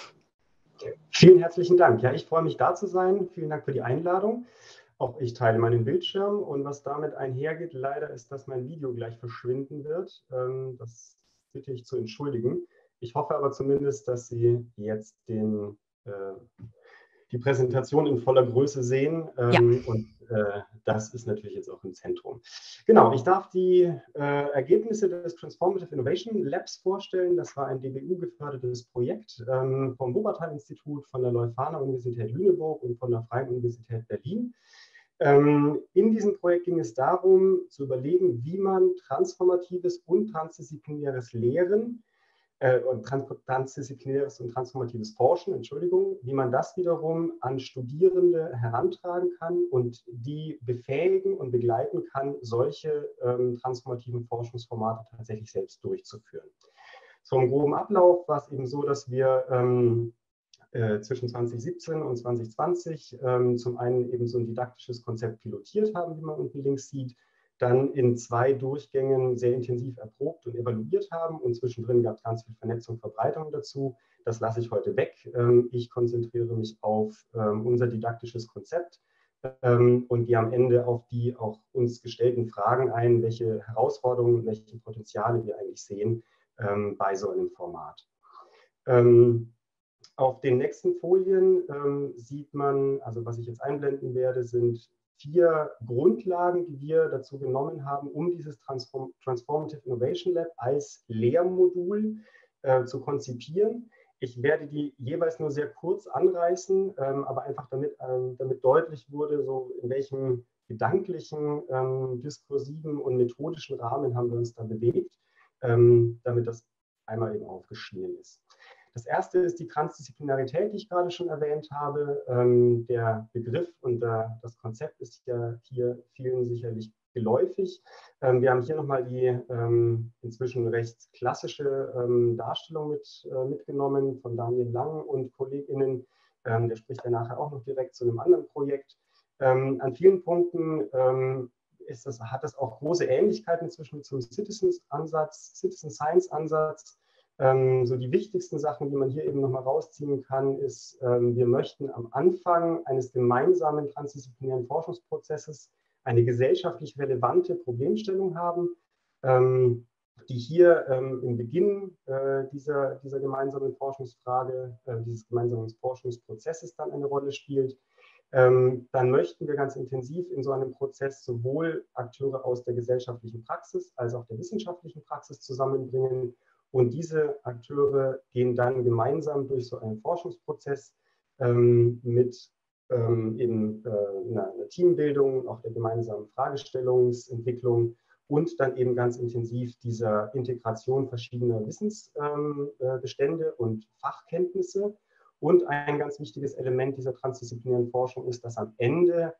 Vielen herzlichen Dank. Ja, ich freue mich, da zu sein. Vielen Dank für die Einladung. Auch ich teile meinen Bildschirm und was damit einhergeht, leider ist, dass mein Video gleich verschwinden wird. Das bitte ich zu entschuldigen. Ich hoffe aber zumindest, dass Sie jetzt den, äh, die Präsentation in voller Größe sehen. Ähm, ja. Und äh, das ist natürlich jetzt auch im Zentrum. Genau, ich darf die äh, Ergebnisse des Transformative Innovation Labs vorstellen. Das war ein D B U-gefördertes Projekt ähm, vom Wuppertal-Institut, von der Leuphana-Universität Lüneburg und von der Freien Universität Berlin. In diesem Projekt ging es darum, zu überlegen, wie man transformatives und transdisziplinäres Lehren äh, und trans transdisziplinäres und transformatives Forschen, Entschuldigung, wie man das wiederum an Studierende herantragen kann und die befähigen und begleiten kann, solche ähm, transformativen Forschungsformate tatsächlich selbst durchzuführen. So im groben Ablauf war es eben so, dass wir ähm, zwischen zwanzig siebzehn und zwanzig zwanzig ähm, zum einen eben so ein didaktisches Konzept pilotiert haben, wie man unten links sieht, dann in zwei Durchgängen sehr intensiv erprobt und evaluiert haben und zwischendrin gab es ganz viel Vernetzung, Verbreitung dazu. Das lasse ich heute weg. Ähm, ich konzentriere mich auf ähm, unser didaktisches Konzept ähm, und gehe am Ende auf die auch uns gestellten Fragen ein, welche Herausforderungen, welche Potenziale wir eigentlich sehen ähm, bei so einem Format. Ähm, Auf den nächsten Folien ähm, sieht man, also was ich jetzt einblenden werde, sind vier Grundlagen, die wir dazu genommen haben, um dieses Transform Transformative Innovation Lab als Lehrmodul äh, zu konzipieren. Ich werde die jeweils nur sehr kurz anreißen, ähm, aber einfach damit, ähm, damit deutlich wurde, so in welchem gedanklichen, ähm, diskursiven und methodischen Rahmen haben wir uns da bewegt, ähm, damit das einmal eben aufgeschrieben ist. Das erste ist die Transdisziplinarität, die ich gerade schon erwähnt habe. Ähm, der Begriff und der, das Konzept ist ja hier vielen sicherlich geläufig. Ähm, wir haben hier nochmal die ähm, inzwischen recht klassische ähm, Darstellung mit, äh, mitgenommen von Daniel Lang und KollegInnen. Ähm, der spricht ja nachher auch noch direkt zu einem anderen Projekt. Ähm, an vielen Punkten ähm, ist das, hat das auch große Ähnlichkeiten inzwischen zum Citizens-Ansatz, Citizen-Science-Ansatz. Ähm, so die wichtigsten Sachen, die man hier eben nochmal rausziehen kann, ist, ähm, wir möchten am Anfang eines gemeinsamen transdisziplinären Forschungsprozesses eine gesellschaftlich relevante Problemstellung haben, ähm, die hier ähm, im Beginn äh, dieser, dieser gemeinsamen Forschungsfrage, äh, dieses gemeinsamen Forschungsprozesses dann eine Rolle spielt. Ähm, dann möchten wir ganz intensiv in so einem Prozess sowohl Akteure aus der gesellschaftlichen Praxis als auch der wissenschaftlichen Praxis zusammenbringen. Und diese Akteure gehen dann gemeinsam durch so einen Forschungsprozess ähm, mit ähm, eben, äh, einer, einer Teambildung, auch der gemeinsamen Fragestellungsentwicklung und dann eben ganz intensiv dieser Integration verschiedener Wissensbestände ähm, und Fachkenntnisse. Und ein ganz wichtiges Element dieser transdisziplinären Forschung ist, dass am Ende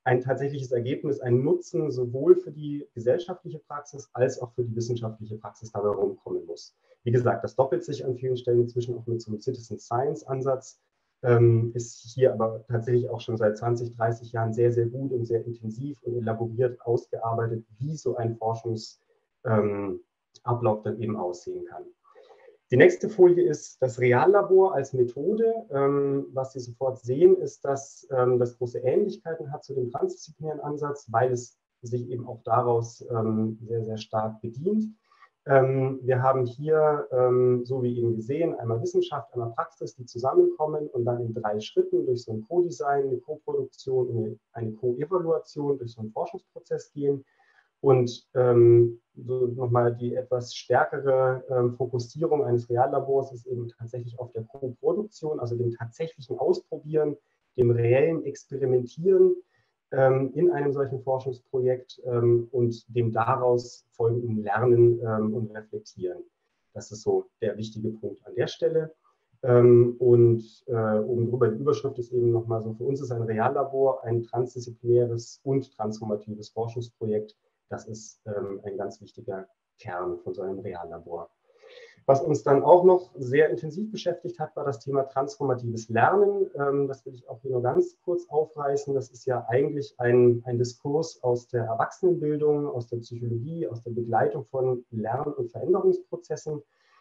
ein tatsächliches Ergebnis, ein Nutzen sowohl für die gesellschaftliche Praxis als auch für die wissenschaftliche Praxis dabei rumkommen muss. Wie gesagt, das doppelt sich an vielen Stellen inzwischen auch mit so einem Citizen Science Ansatz, ähm, ist hier aber tatsächlich auch schon seit zwanzig, dreißig Jahren sehr, sehr gut und sehr intensiv und elaboriert ausgearbeitet, wie so ein Forschungsablauf ähm, dann eben aussehen kann. Die nächste Folie ist das Reallabor als Methode. Ähm, was Sie sofort sehen, ist, dass ähm, das große Ähnlichkeiten hat zu dem transdisziplinären Ansatz, weil es sich eben auch daraus ähm, sehr, sehr stark bedient. Ähm, wir haben hier, ähm, so wie eben gesehen, einmal Wissenschaft, einmal Praxis, die zusammenkommen und dann in drei Schritten durch so ein Co-Design, eine Co-Produktion und eine Co-Evaluation durch so einen Forschungsprozess gehen. Und ähm, so nochmal die etwas stärkere ähm, Fokussierung eines Reallabors ist eben tatsächlich auf der Co-Produktion, also dem tatsächlichen Ausprobieren, dem reellen Experimentieren ähm, in einem solchen Forschungsprojekt ähm, und dem daraus folgenden Lernen ähm, und Reflektieren. Das ist so der wichtige Punkt an der Stelle. Ähm, und äh, oben drüber die Überschrift ist eben nochmal so, für uns ist ein Reallabor ein transdisziplinäres und transformatives Forschungsprojekt. Das ist ähm, ein ganz wichtiger Kern von so einem Reallabor. Was uns dann auch noch sehr intensiv beschäftigt hat, war das Thema transformatives Lernen. Ähm, das will ich auch hier nur ganz kurz aufreißen. Das ist ja eigentlich ein, ein Diskurs aus der Erwachsenenbildung, aus der Psychologie, aus der Begleitung von Lern- und Veränderungsprozessen.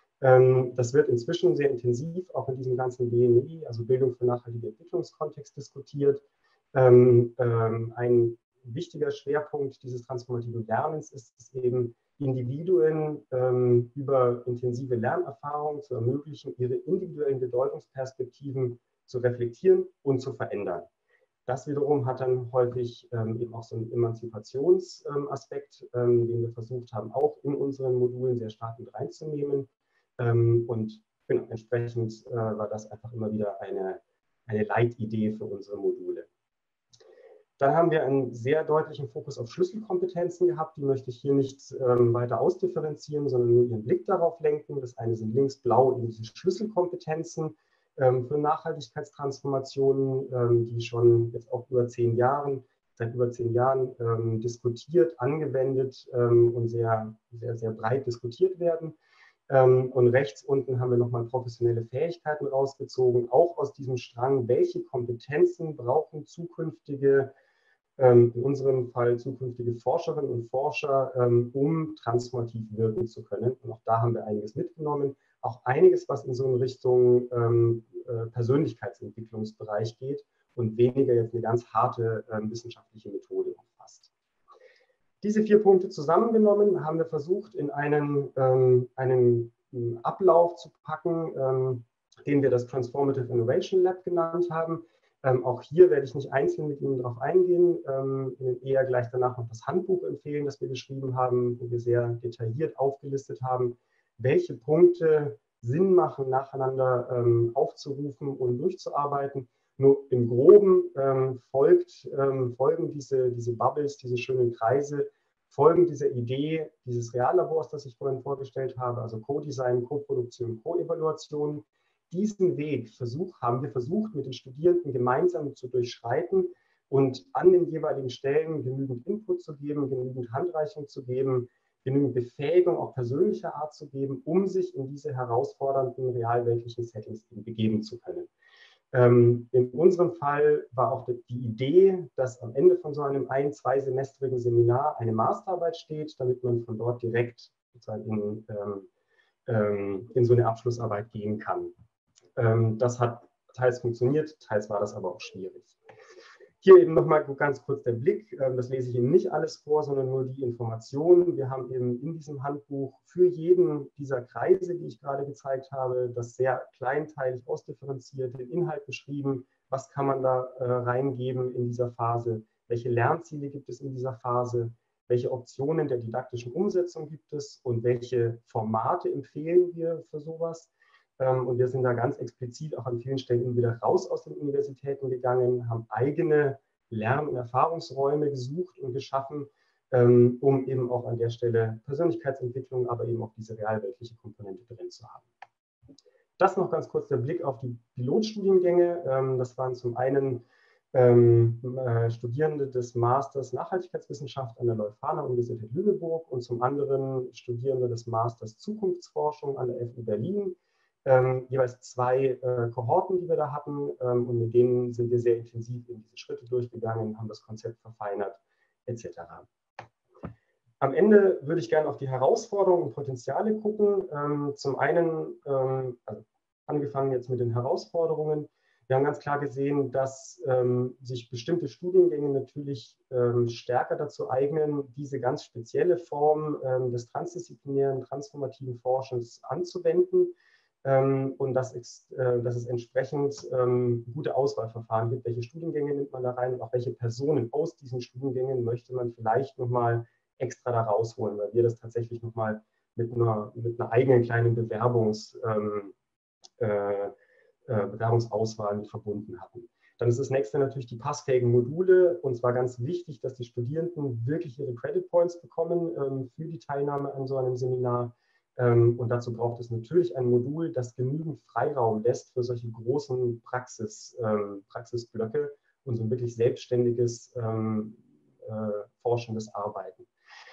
Ähm, das wird inzwischen sehr intensiv auch in diesem ganzen B N I, also Bildung für nachhaltige Entwicklungskontext, diskutiert. Ähm, ähm, ein wichtiger Schwerpunkt dieses transformativen Lernens ist es eben, Individuen ähm, über intensive Lernerfahrungen zu ermöglichen, ihre individuellen Bedeutungsperspektiven zu reflektieren und zu verändern. Das wiederum hat dann häufig ähm, eben auch so einen Emanzipationsaspekt, ähm, den wir versucht haben, auch in unseren Modulen sehr stark mit reinzunehmen. Ähm, und genau, entsprechend äh, war das einfach immer wieder eine, eine Leitidee für unsere Module. Dann haben wir einen sehr deutlichen Fokus auf Schlüsselkompetenzen gehabt. Die möchte ich hier nicht ähm, weiter ausdifferenzieren, sondern nur Ihren Blick darauf lenken. Das eine sind links blau eben diese Schlüsselkompetenzen ähm, für Nachhaltigkeitstransformationen, ähm, die schon jetzt auch über zehn Jahren, seit über zehn Jahren ähm, diskutiert, angewendet ähm, und sehr, sehr, sehr breit diskutiert werden. Ähm, und rechts unten haben wir nochmal professionelle Fähigkeiten rausgezogen, auch aus diesem Strang, welche Kompetenzen brauchen zukünftige in unserem Fall zukünftige Forscherinnen und Forscher, um transformativ wirken zu können. Und auch da haben wir einiges mitgenommen. Auch einiges, was in so eine Richtung Persönlichkeitsentwicklungsbereich geht und weniger jetzt eine ganz harte wissenschaftliche Methode umfasst. Diese vier Punkte zusammengenommen haben wir versucht, in einen, einen Ablauf zu packen, den wir das Transformative Innovation Lab genannt haben. Ähm, auch hier werde ich nicht einzeln mit Ihnen darauf eingehen, ähm, Ihnen eher gleich danach noch das Handbuch empfehlen, das wir geschrieben haben, wo wir sehr detailliert aufgelistet haben, welche Punkte Sinn machen, nacheinander ähm, aufzurufen und durchzuarbeiten. Nur im Groben ähm, folgt, ähm, folgen diese, diese Bubbles, diese schönen Kreise, folgen dieser Idee dieses Reallabors, das ich vorhin vorgestellt habe, also Co-Design, Co-Produktion, Co-Evaluation. Diesen Weg versuch, haben wir versucht, mit den Studierenden gemeinsam zu durchschreiten und an den jeweiligen Stellen genügend Input zu geben, genügend Handreichung zu geben, genügend Befähigung auch persönlicher Art zu geben, um sich in diese herausfordernden realweltlichen Settings begeben zu können. Ähm, in unserem Fall war auch die Idee, dass am Ende von so einem ein-, zweisemestrigen Seminar eine Masterarbeit steht, damit man von dort direkt sozusagen in, ähm, in so eine Abschlussarbeit gehen kann. Das hat teils funktioniert, teils war das aber auch schwierig. Hier eben nochmal ganz kurz der Blick. Das lese ich Ihnen nicht alles vor, sondern nur die Informationen. Wir haben eben in diesem Handbuch für jeden dieser Kreise, die ich gerade gezeigt habe, das sehr kleinteilig ausdifferenziert, den Inhalt beschrieben. Was kann man da reingeben in dieser Phase? Welche Lernziele gibt es in dieser Phase? Welche Optionen der didaktischen Umsetzung gibt es? Und welche Formate empfehlen wir für sowas? Und wir sind da ganz explizit auch an vielen Stellen wieder raus aus den Universitäten gegangen, haben eigene Lern- und Erfahrungsräume gesucht und geschaffen, um eben auch an der Stelle Persönlichkeitsentwicklung, aber eben auch diese realweltliche Komponente drin zu haben. Das noch ganz kurz der Blick auf die Pilotstudiengänge. Das waren zum einen ähm, äh, Studierende des Masters Nachhaltigkeitswissenschaft an der Leuphana-Universität Lüneburg und zum anderen Studierende des Masters Zukunftsforschung an der F U Berlin. Ähm, jeweils zwei äh, Kohorten, die wir da hatten, ähm, und mit denen sind wir sehr intensiv in diese Schritte durchgegangen, haben das Konzept verfeinert, et cetera. Am Ende würde ich gerne auf die Herausforderungen und Potenziale gucken. Ähm, zum einen, ähm, also angefangen jetzt mit den Herausforderungen. Wir haben ganz klar gesehen, dass ähm, sich bestimmte Studiengänge natürlich ähm, stärker dazu eignen, diese ganz spezielle Form ähm, des transdisziplinären, transformativen Forschens anzuwenden. Ähm, und dass, äh, dass es entsprechend ähm, gute Auswahlverfahren gibt. Welche Studiengänge nimmt man da rein und auch welche Personen aus diesen Studiengängen möchte man vielleicht nochmal extra da rausholen, weil wir das tatsächlich nochmal mit einer, mit einer eigenen kleinen Bewerbungs, ähm, äh, äh, Bewerbungsauswahl mit verbunden hatten. Dann ist das nächste natürlich die passfähigen Module, und zwar ganz wichtig, dass die Studierenden wirklich ihre Credit Points bekommen ähm, für die Teilnahme an so einem Seminar. Ähm, und dazu braucht es natürlich ein Modul, das genügend Freiraum lässt für solche großen Praxis, ähm, Praxisblöcke und so ein wirklich selbstständiges ähm, äh, forschendes Arbeiten.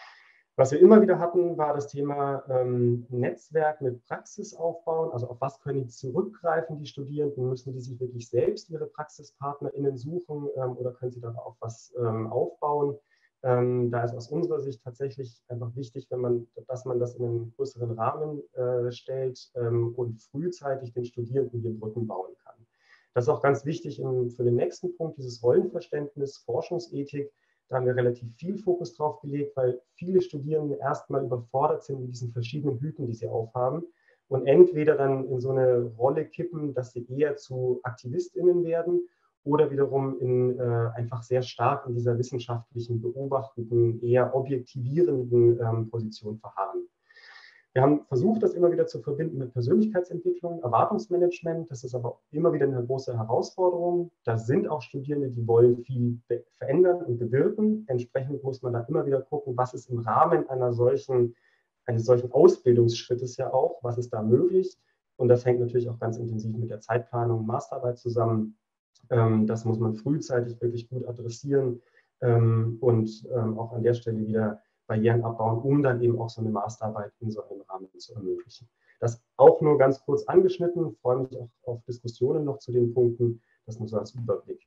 Was wir immer wieder hatten, war das Thema ähm, Netzwerk mit Praxis aufbauen. Also auf was können die zurückgreifen, die Studierenden? Müssen die sich wirklich selbst ihre PraxispartnerInnen suchen ähm, oder können sie da auf was ähm, aufbauen? Ähm, da ist aus unserer Sicht tatsächlich einfach wichtig, wenn man, dass man das in einen größeren Rahmen äh, stellt ähm, und frühzeitig den Studierenden hier Brücken bauen kann. Das ist auch ganz wichtig im, für den nächsten Punkt, dieses Rollenverständnis, Forschungsethik. Da haben wir relativ viel Fokus drauf gelegt, weil viele Studierende erstmal überfordert sind mit diesen verschiedenen Hüten, die sie aufhaben und entweder dann in so eine Rolle kippen, dass sie eher zu AktivistInnen werden oder wiederum in, äh, einfach sehr stark in dieser wissenschaftlichen, beobachtenden, eher objektivierenden ähm, Position verharren. Wir haben versucht, das immer wieder zu verbinden mit Persönlichkeitsentwicklung, Erwartungsmanagement. Das ist aber immer wieder eine große Herausforderung. Da sind auch Studierende, die wollen viel verändern und bewirken. Entsprechend muss man da immer wieder gucken, was ist im Rahmen einer solchen, eines solchen Ausbildungsschrittes ja auch, was ist da möglich. Und das hängt natürlich auch ganz intensiv mit der Zeitplanung und Masterarbeit zusammen. Das muss man frühzeitig wirklich gut adressieren und auch an der Stelle wieder Barrieren abbauen, um dann eben auch so eine Masterarbeit in so einem Rahmen zu ermöglichen. Das auch nur ganz kurz angeschnitten. Ich freue mich auch auf Diskussionen noch zu den Punkten. Das nur so als Überblick.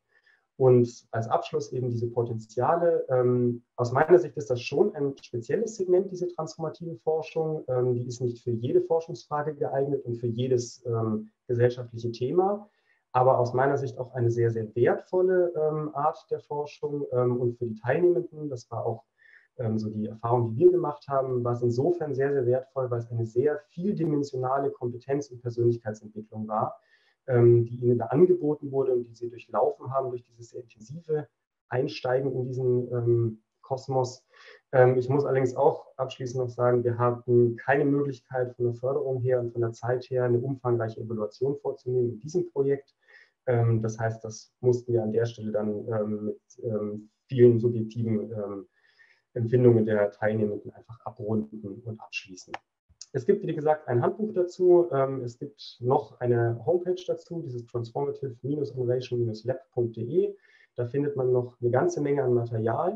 Und als Abschluss eben diese Potenziale. Ähm, aus meiner Sicht ist das schon ein spezielles Segment, diese transformative Forschung. Ähm, die ist nicht für jede Forschungsfrage geeignet und für jedes ähm, gesellschaftliche Thema. Aber aus meiner Sicht auch eine sehr, sehr wertvolle ähm, Art der Forschung ähm, und für die Teilnehmenden. Das war auch so die Erfahrung, die wir gemacht haben, war es insofern sehr, sehr wertvoll, weil es eine sehr vieldimensionale Kompetenz- und Persönlichkeitsentwicklung war, die ihnen da angeboten wurde und die sie durchlaufen haben durch dieses sehr intensive Einsteigen in diesen Kosmos. Ich muss allerdings auch abschließend noch sagen, wir hatten keine Möglichkeit von der Förderung her und von der Zeit her eine umfangreiche Evaluation vorzunehmen in diesem Projekt. Das heißt, das mussten wir an der Stelle dann mit vielen subjektiven Empfindungen der Teilnehmenden einfach abrunden und abschließen. Es gibt, wie gesagt, ein Handbuch dazu. Es gibt noch eine Homepage dazu, dieses transformative innovation lab punkt de. Da findet man noch eine ganze Menge an Material.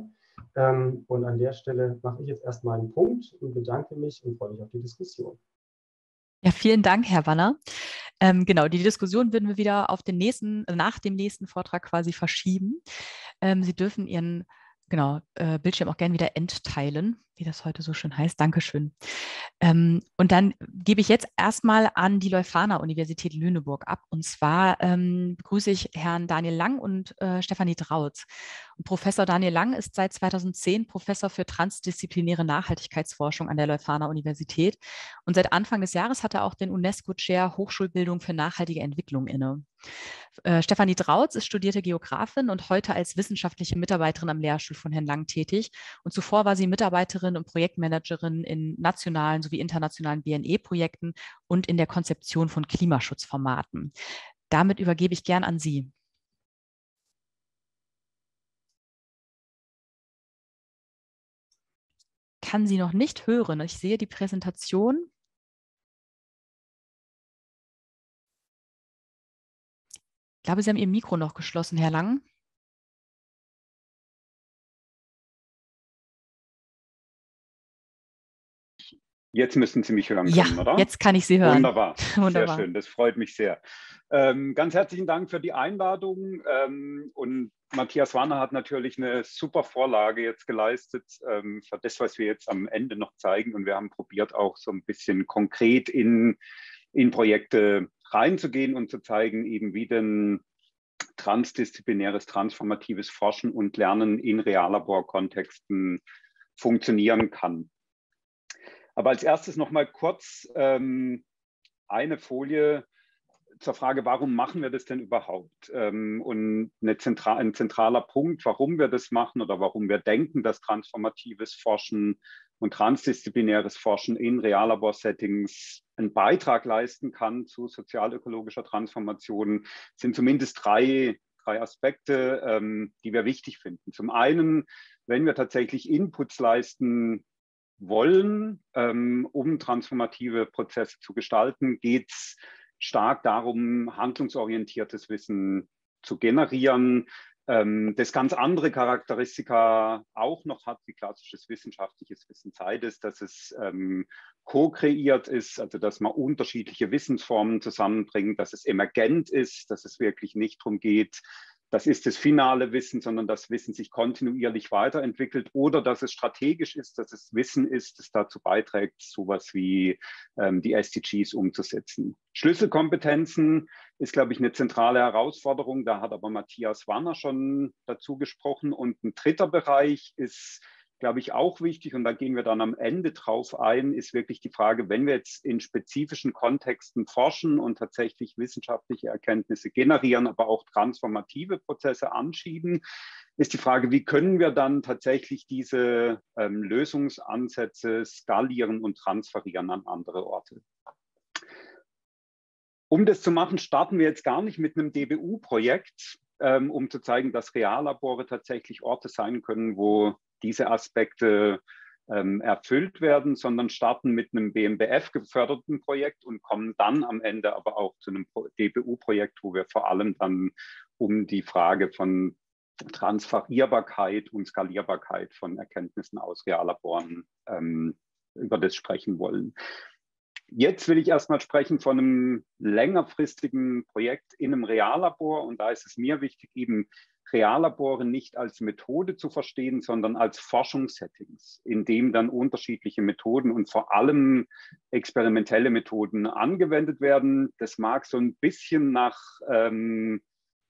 Und an der Stelle mache ich jetzt erstmal einen Punkt und bedanke mich und freue mich auf die Diskussion. Ja, vielen Dank, Herr Wanner. Ähm, genau, die Diskussion würden wir wieder auf den nächsten, nach dem nächsten Vortrag quasi verschieben. Ähm, Sie dürfen Ihren Genau, äh, Bildschirm auch gerne wieder entteilen, wie das heute so schön heißt. Dankeschön. Ähm, und dann gebe ich jetzt erstmal an die Leuphana-Universität Lüneburg ab. Und zwar ähm, begrüße ich Herrn Daniel Lang und äh, Stefanie Drautz. Und Professor Daniel Lang ist seit zweitausendzehn Professor für transdisziplinäre Nachhaltigkeitsforschung an der Leuphana-Universität. Und seit Anfang des Jahres hat er auch den UNESCO-Chair Hochschulbildung für nachhaltige Entwicklung inne. Äh, Stefanie Drautz ist studierte Geografin und heute als wissenschaftliche Mitarbeiterin am Lehrstuhl von Herrn Lang tätig. Und zuvor war sie Mitarbeiterin und Projektmanagerin in nationalen sowie internationalen B N E-Projekten und in der Konzeption von Klimaschutzformaten. Damit übergebe ich gern an Sie. Ich kann Sie noch nicht hören. Ich sehe die Präsentation. Ich glaube, Sie haben Ihr Mikro noch geschlossen, Herr Lang. Jetzt müssten Sie mich hören Ja, können, oder? Jetzt kann ich Sie hören. Wunderbar. Wunderbar. Sehr schön, das freut mich sehr. Ähm, ganz herzlichen Dank für die Einladung. Ähm, und Matthias Warner hat natürlich eine super Vorlage jetzt geleistet ähm, für das, was wir jetzt am Ende noch zeigen. Und wir haben probiert, auch so ein bisschen konkret in, in Projekte reinzugehen und zu zeigen, eben wie denn transdisziplinäres, transformatives Forschen und Lernen in Reallaborkontexten funktionieren kann. Aber als erstes noch mal kurz ähm, eine Folie zur Frage, warum machen wir das denn überhaupt? Ähm, und eine zentral, ein zentraler Punkt, warum wir das machen oder warum wir denken, dass transformatives Forschen und transdisziplinäres Forschen in Reallabor-Settings einen Beitrag leisten kann zu sozialökologischer Transformation, sind zumindest drei, drei Aspekte, ähm, die wir wichtig finden. Zum einen, wenn wir tatsächlich Inputs leisten wollen, ähm, um transformative Prozesse zu gestalten, geht es stark darum, handlungsorientiertes Wissen zu generieren, ähm, das ganz andere Charakteristika auch noch hat, wie klassisches wissenschaftliches Wissen, sei es, dass es ähm, co-kreiert ist, also dass man unterschiedliche Wissensformen zusammenbringt, dass es emergent ist, dass es wirklich nicht darum geht, das ist das finale Wissen, sondern das Wissen sich kontinuierlich weiterentwickelt, oder dass es strategisch ist, dass es Wissen ist, das dazu beiträgt, sowas wie ähm, die S D Gs umzusetzen. Schlüsselkompetenzen ist, glaube ich, eine zentrale Herausforderung. Da hat aber Matthias Warner schon dazu gesprochen. Und ein dritter Bereich ist, glaube ich, auch wichtig, und da gehen wir dann am Ende drauf ein, ist wirklich die Frage, wenn wir jetzt in spezifischen Kontexten forschen und tatsächlich wissenschaftliche Erkenntnisse generieren, aber auch transformative Prozesse anschieben, ist die Frage, wie können wir dann tatsächlich diese ähm, Lösungsansätze skalieren und transferieren an andere Orte. Um das zu machen, starten wir jetzt gar nicht mit einem D B U-Projekt, ähm, um zu zeigen, dass Reallabore tatsächlich Orte sein können, wo diese Aspekte ähm, erfüllt werden, sondern starten mit einem B M B F-geförderten Projekt und kommen dann am Ende aber auch zu einem D B U-Projekt, wo wir vor allem dann um die Frage von Transferierbarkeit und Skalierbarkeit von Erkenntnissen aus Reallaboren ähm, über das sprechen wollen. Jetzt will ich erstmal sprechen von einem längerfristigen Projekt in einem Reallabor, und da ist es mir wichtig, eben Reallabore nicht als Methode zu verstehen, sondern als Forschungssettings, in dem dann unterschiedliche Methoden und vor allem experimentelle Methoden angewendet werden. Das mag so ein bisschen nach ähm,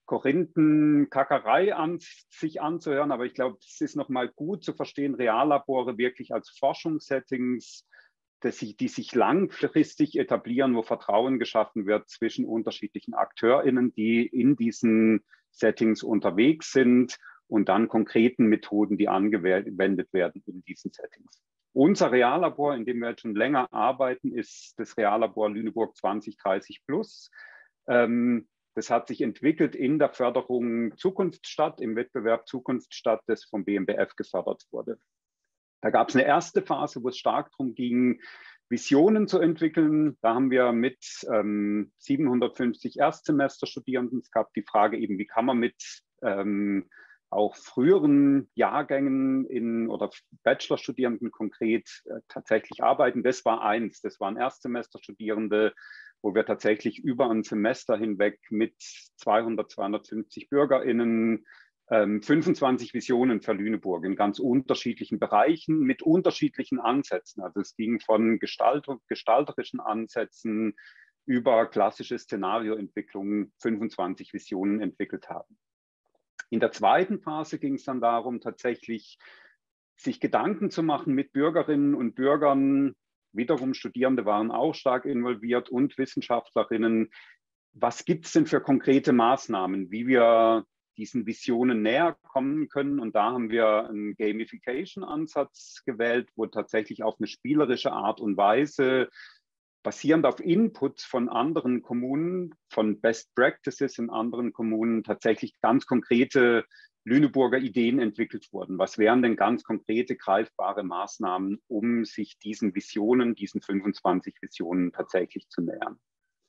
Korinthenkackerei an sich anzuhören, aber ich glaube, es ist nochmal gut zu verstehen, Reallabore wirklich als Forschungssettings, dass sie, die sich langfristig etablieren, wo Vertrauen geschaffen wird zwischen unterschiedlichen AkteurInnen, die in diesen Settings unterwegs sind, und dann konkreten Methoden, die angewendet werden in diesen Settings. Unser Reallabor, in dem wir jetzt schon länger arbeiten, ist das Reallabor Lüneburg zwanzig dreißig plus. Ähm, das hat sich entwickelt in der Förderung Zukunftsstadt, im Wettbewerb Zukunftsstadt, das vom B M B F gefördert wurde. Da gab es eine erste Phase, wo es stark darum ging, Visionen zu entwickeln. Da haben wir mit ähm, siebenhundertfünfzig Erstsemesterstudierenden, es gab die Frage eben, wie kann man mit ähm, auch früheren Jahrgängen in, oder Bachelorstudierenden konkret äh, tatsächlich arbeiten. Das war eins, das waren Erstsemesterstudierende, wo wir tatsächlich über ein Semester hinweg mit zweihundert, zweihundertfünfzig BürgerInnen fünfundzwanzig Visionen für Lüneburg in ganz unterschiedlichen Bereichen mit unterschiedlichen Ansätzen. Also es ging von Gestaltung, gestalterischen Ansätzen über klassische Szenarioentwicklung, fünfundzwanzig Visionen entwickelt haben. In der zweiten Phase ging es dann darum, tatsächlich sich Gedanken zu machen mit Bürgerinnen und Bürgern. Wiederum Studierende waren auch stark involviert und Wissenschaftlerinnen. Was gibt es denn für konkrete Maßnahmen, wie wir diesen Visionen näher kommen können? Und da haben wir einen Gamification-Ansatz gewählt, wo tatsächlich auf eine spielerische Art und Weise, basierend auf Inputs von anderen Kommunen, von Best Practices in anderen Kommunen, tatsächlich ganz konkrete Lüneburger Ideen entwickelt wurden. Was wären denn ganz konkrete, greifbare Maßnahmen, um sich diesen Visionen, diesen fünfundzwanzig Visionen tatsächlich zu nähern?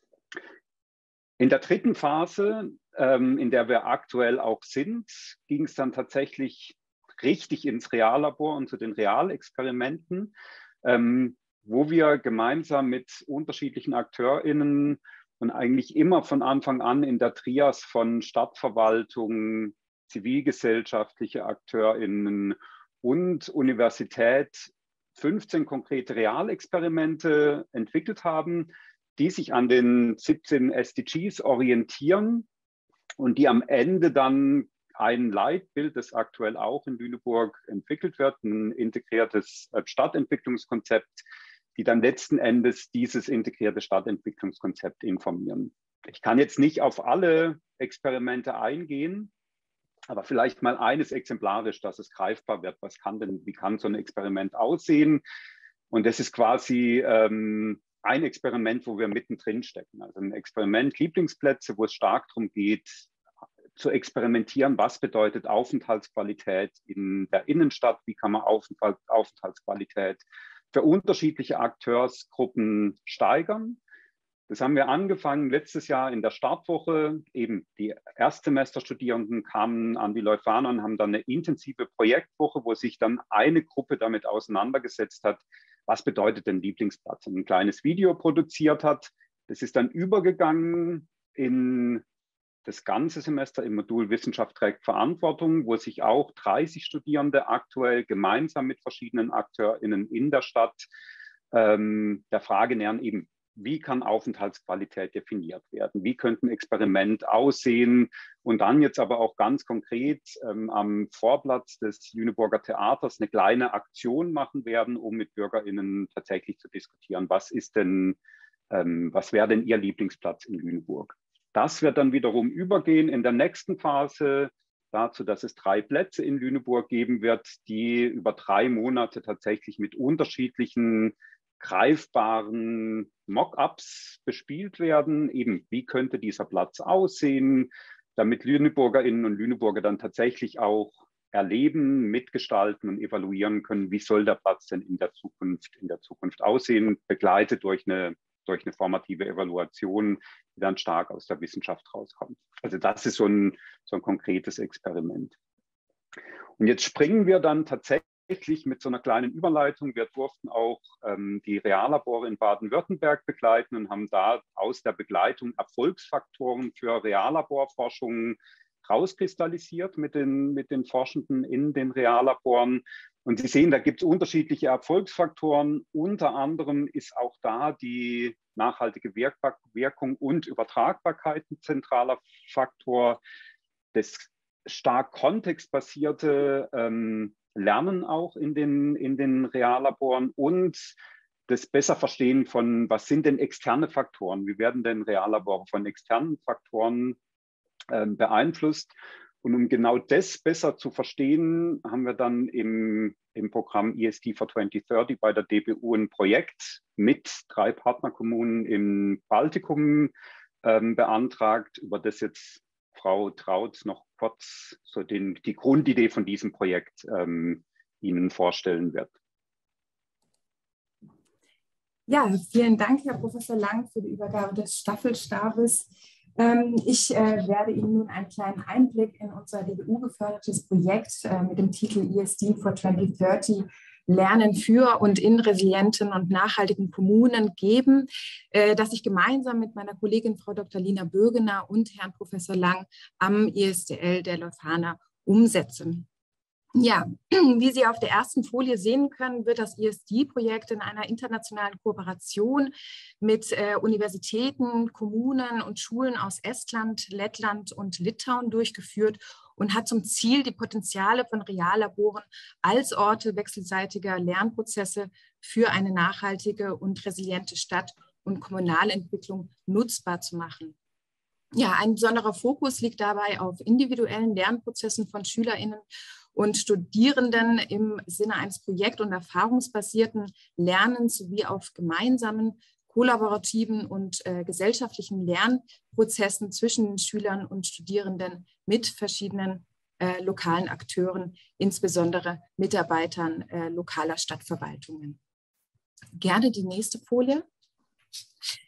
In der dritten Phase, ähm, in der wir aktuell auch sind, ging es dann tatsächlich richtig ins Reallabor und zu den Realexperimenten. Ähm, wo wir gemeinsam mit unterschiedlichen AkteurInnen und eigentlich immer von Anfang an in der Trias von Stadtverwaltung, zivilgesellschaftliche AkteurInnen und Universität fünfzehn konkrete Realexperimente entwickelt haben, die sich an den siebzehn S D Gs orientieren und die am Ende dann ein Leitbild, das aktuell auch in Lüneburg entwickelt wird, ein integriertes Stadtentwicklungskonzept, die dann letzten Endes dieses integrierte Stadtentwicklungskonzept informieren. Ich kann jetzt nicht auf alle Experimente eingehen, aber vielleicht mal eines exemplarisch, dass es greifbar wird. Was kann denn, wie kann so ein Experiment aussehen? Und das ist quasi ähm, ein Experiment, wo wir mittendrin stecken. Also ein Experiment Lieblingsplätze, wo es stark darum geht, zu experimentieren, was bedeutet Aufenthaltsqualität in der Innenstadt, wie kann man Aufenthalt, Aufenthaltsqualität für unterschiedliche Akteursgruppen steigern. Das haben wir angefangen letztes Jahr in der Startwoche. Eben die Erstsemesterstudierenden kamen an die Leuphana und haben dann eine intensive Projektwoche, wo sich dann eine Gruppe damit auseinandergesetzt hat, was bedeutet denn Lieblingsplatz? Und ein kleines Video produziert hat. Das ist dann übergegangen in das ganze Semester im Modul Wissenschaft trägt Verantwortung, wo sich auch dreißig Studierende aktuell gemeinsam mit verschiedenen AkteurInnen in der Stadt ähm, der Frage nähern, eben, wie kann Aufenthaltsqualität definiert werden? Wie könnte ein Experiment aussehen? Und dann jetzt aber auch ganz konkret ähm, am Vorplatz des Lüneburger Theaters eine kleine Aktion machen werden, um mit BürgerInnen tatsächlich zu diskutieren, was ist denn, ähm, was wäre denn ihr Lieblingsplatz in Lüneburg? Das wird dann wiederum übergehen in der nächsten Phase dazu, dass es drei Plätze in Lüneburg geben wird, die über drei Monate tatsächlich mit unterschiedlichen greifbaren Mock-ups bespielt werden. Eben, wie könnte dieser Platz aussehen, damit LüneburgerInnen und Lüneburger dann tatsächlich auch erleben, mitgestalten und evaluieren können, wie soll der Platz denn in der Zukunft, in der Zukunft aussehen, begleitet durch eine durch eine formative Evaluation, die dann stark aus der Wissenschaft rauskommt. Also das ist so ein, so ein konkretes Experiment. Und jetzt springen wir dann tatsächlich mit so einer kleinen Überleitung. Wir durften auch ähm, die Reallabore in Baden-Württemberg begleiten und haben da aus der Begleitung Erfolgsfaktoren für Reallaborforschung rauskristallisiert mit den, mit den Forschenden in den Reallaboren. Und Sie sehen, da gibt es unterschiedliche Erfolgsfaktoren. Unter anderem ist auch da die nachhaltige Wirkung und Übertragbarkeit ein zentraler Faktor. Das stark kontextbasierte ähm, Lernen auch in den, in den Reallaboren und das besser Verstehen von, was sind denn externe Faktoren? Wie werden denn Reallabore von externen Faktoren ähm, beeinflusst? Und um genau das besser zu verstehen, haben wir dann im, im Programm E S D for zwanzig dreißig bei der D B U ein Projekt mit drei Partnerkommunen im Baltikum ähm, beantragt, über das jetzt Frau Traut noch kurz so den, die Grundidee von diesem Projekt ähm, Ihnen vorstellen wird. Ja, vielen Dank, Herr Professor Lang, für die Übergabe des Staffelstabes. Ich äh, werde Ihnen nun einen kleinen Einblick in unser D B U-gefördertes Projekt äh, mit dem Titel E S D for zwanzig dreißig Lernen für und in resilienten und nachhaltigen Kommunen geben, äh, das ich gemeinsam mit meiner Kollegin Frau Doktor Lina Bürgener und Herrn Professor Lang am I S D L der Leuphana umsetze. Ja, wie Sie auf der ersten Folie sehen können, wird das E S D-Projekt in einer internationalen Kooperation mit äh, Universitäten, Kommunen und Schulen aus Estland, Lettland und Litauen durchgeführt und hat zum Ziel, die Potenziale von Reallaboren als Orte wechselseitiger Lernprozesse für eine nachhaltige und resiliente Stadt- und Kommunalentwicklung nutzbar zu machen. Ja, ein besonderer Fokus liegt dabei auf individuellen Lernprozessen von SchülerInnen und Studierenden im Sinne eines projekt- und erfahrungsbasierten Lernens sowie auf gemeinsamen, kollaborativen und äh, gesellschaftlichen Lernprozessen zwischen Schülern und Studierenden mit verschiedenen äh, lokalen Akteuren, insbesondere Mitarbeitern äh, lokaler Stadtverwaltungen. Gerne die nächste Folie.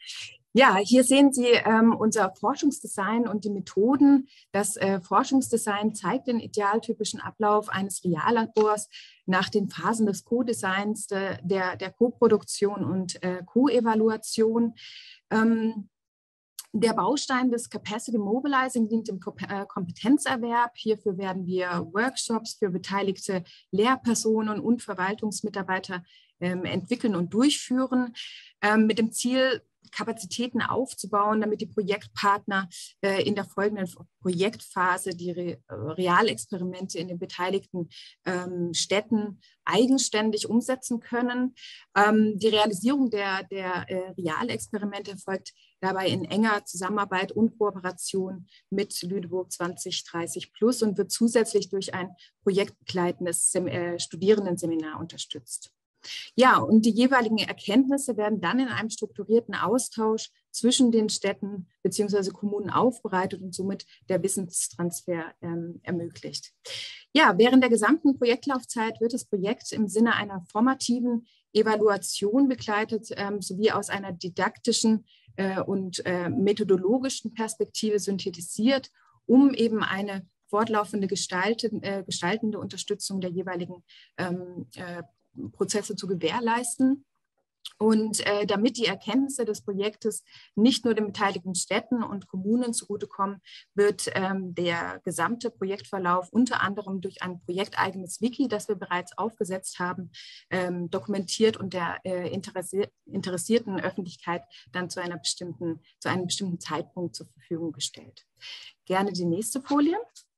Ja, hier sehen Sie ähm, unser Forschungsdesign und die Methoden. Das äh, Forschungsdesign zeigt den idealtypischen Ablauf eines Reallabors nach den Phasen des Co-Designs, de, der, der Co-Produktion und äh, Co-Evaluation. Ähm, Der Baustein des Capacity Mobilizing dient dem Kompetenzerwerb. Hierfür werden wir Workshops für beteiligte Lehrpersonen und Verwaltungsmitarbeiter ähm, entwickeln und durchführen, ähm, mit dem Ziel, Kapazitäten aufzubauen, damit die Projektpartner äh, in der folgenden Projektphase die Re Realexperimente in den beteiligten ähm, Städten eigenständig umsetzen können. Ähm, die Realisierung der, der äh, Realexperimente erfolgt dabei in enger Zusammenarbeit und Kooperation mit Lüneburg zwanzig dreißig plus und wird zusätzlich durch ein projektbegleitendes Sem äh, Studierendenseminar unterstützt. Ja, und die jeweiligen Erkenntnisse werden dann in einem strukturierten Austausch zwischen den Städten bzw. Kommunen aufbereitet und somit der Wissenstransfer ähm, ermöglicht. Ja, während der gesamten Projektlaufzeit wird das Projekt im Sinne einer formativen Evaluation begleitet, ähm, sowie aus einer didaktischen äh, und äh, methodologischen Perspektive synthetisiert, um eben eine fortlaufende gestalten, äh, gestaltende Unterstützung der jeweiligen ähm, äh, Prozesse zu gewährleisten. Und äh, damit die Erkenntnisse des Projektes nicht nur den beteiligten Städten und Kommunen zugutekommen, wird ähm, der gesamte Projektverlauf unter anderem durch ein projekteigenes Wiki, das wir bereits aufgesetzt haben, ähm, dokumentiert und der äh, interessi interessierten Öffentlichkeit dann zu einer bestimmten, zu einem bestimmten Zeitpunkt zur Verfügung gestellt. Gerne die nächste Folie.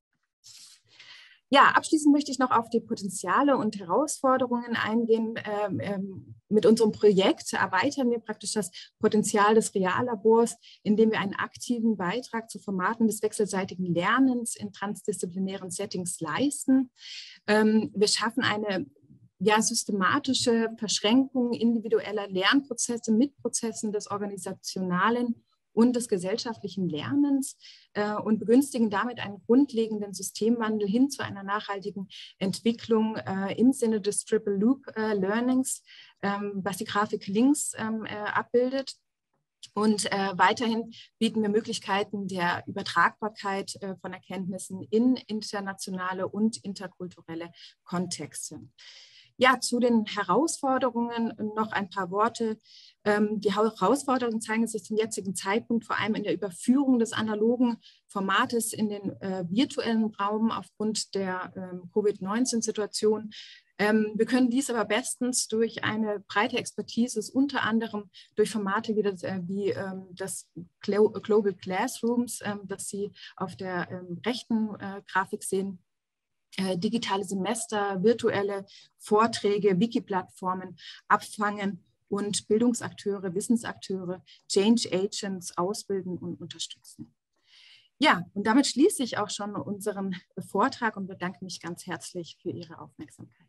Ja, abschließend möchte ich noch auf die Potenziale und Herausforderungen eingehen. Ähm, ähm, mit unserem Projekt erweitern wir praktisch das Potenzial des Reallabors, indem wir einen aktiven Beitrag zu Formaten des wechselseitigen Lernens in transdisziplinären Settings leisten. Ähm, wir schaffen eine ja, systematische Verschränkung individueller Lernprozesse mit Prozessen des organisationalen und des gesellschaftlichen Lernens äh, und begünstigen damit einen grundlegenden Systemwandel hin zu einer nachhaltigen Entwicklung äh, im Sinne des Triple Loop äh, Learnings, ähm, was die Grafik links ähm, äh, abbildet. Und äh, weiterhin bieten wir Möglichkeiten der Übertragbarkeit äh, von Erkenntnissen in internationale und interkulturelle Kontexte. Ja, zu den Herausforderungen noch ein paar Worte. Ähm, die Herausforderungen zeigen sich zum jetzigen Zeitpunkt vor allem in der Überführung des analogen Formates in den äh, virtuellen Raum aufgrund der ähm, Covid neunzehn Situation. Ähm, wir können dies aber bestens durch eine breite Expertise, unter anderem durch Formate wie das, äh, wie, ähm, das Global Classrooms, ähm, das Sie auf der ähm, rechten äh, Grafik sehen, Äh, digitale Semester, virtuelle Vorträge, Wiki-Plattformen abfangen und Bildungsakteure, Wissensakteure, Change Agents ausbilden und unterstützen. Ja, und damit schließe ich auch schon unseren Vortrag und bedanke mich ganz herzlich für Ihre Aufmerksamkeit.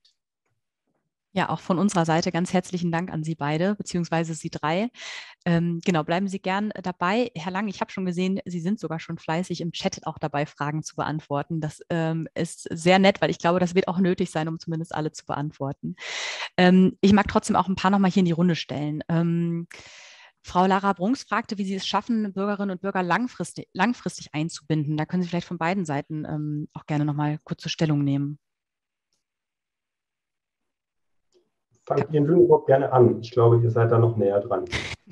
Ja, auch von unserer Seite ganz herzlichen Dank an Sie beide, beziehungsweise Sie drei. Ähm, genau, bleiben Sie gern dabei. Herr Lang, ich habe schon gesehen, Sie sind sogar schon fleißig im Chat auch dabei, Fragen zu beantworten. Das ähm, ist sehr nett, weil ich glaube, das wird auch nötig sein, um zumindest alle zu beantworten. Ähm, ich mag trotzdem auch ein paar nochmal hier in die Runde stellen. Ähm, Frau Lara Brunks fragte, wie Sie es schaffen, Bürgerinnen und Bürger langfristig, langfristig einzubinden. Da können Sie vielleicht von beiden Seiten ähm, auch gerne nochmal kurz zur Stellung nehmen. Fangt ihr in Lüneburg gerne an. Ich glaube, ihr seid da noch näher dran.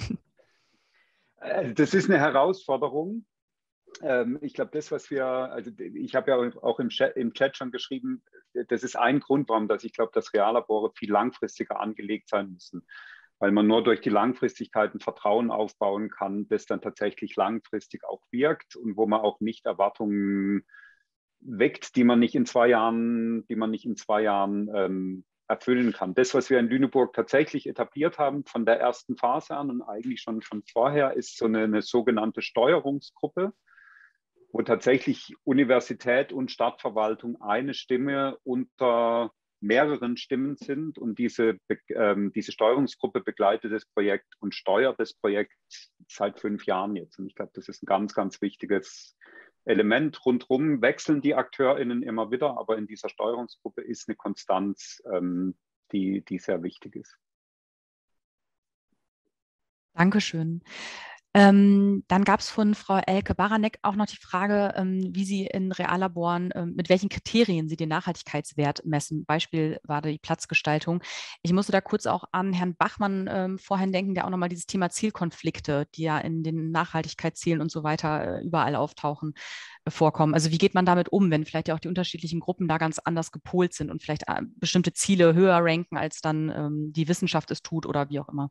Das ist eine Herausforderung. Ich glaube, das, was wir, also ich habe ja auch im Chat, im Chat schon geschrieben, das ist ein Grund, warum dass ich glaube, dass Reallabore viel langfristiger angelegt sein müssen, weil man nur durch die Langfristigkeit ein Vertrauen aufbauen kann, das dann tatsächlich langfristig auch wirkt und wo man auch nicht Erwartungen weckt, die man nicht in zwei Jahren, die man nicht in zwei Jahren ähm, erfüllen kann. Das, was wir in Lüneburg tatsächlich etabliert haben von der ersten Phase an und eigentlich schon von vorher, ist so eine, eine sogenannte Steuerungsgruppe, wo tatsächlich Universität und Stadtverwaltung eine Stimme unter mehreren Stimmen sind und diese, ähm, diese Steuerungsgruppe begleitet das Projekt und steuert das Projekt seit fünf Jahren jetzt. Und ich glaube, das ist ein ganz, ganz wichtiges Element. Rundherum wechseln die AkteurInnen immer wieder, aber in dieser Steuerungsgruppe ist eine Konstanz, ähm, die, die sehr wichtig ist. Dankeschön. Ähm, dann gab es von Frau Elke Baranek auch noch die Frage, ähm, wie Sie in Reallaboren, ähm, mit welchen Kriterien Sie den Nachhaltigkeitswert messen. Beispiel war die Platzgestaltung. Ich musste da kurz auch an Herrn Bachmann ähm, vorhin denken, der auch nochmal dieses Thema Zielkonflikte, die ja in den Nachhaltigkeitszielen und so weiter äh, überall auftauchen, äh, vorkommen. Also wie geht man damit um, wenn vielleicht ja auch die unterschiedlichen Gruppen da ganz anders gepolt sind und vielleicht äh, bestimmte Ziele höher ranken, als dann ähm, die Wissenschaft es tut oder wie auch immer?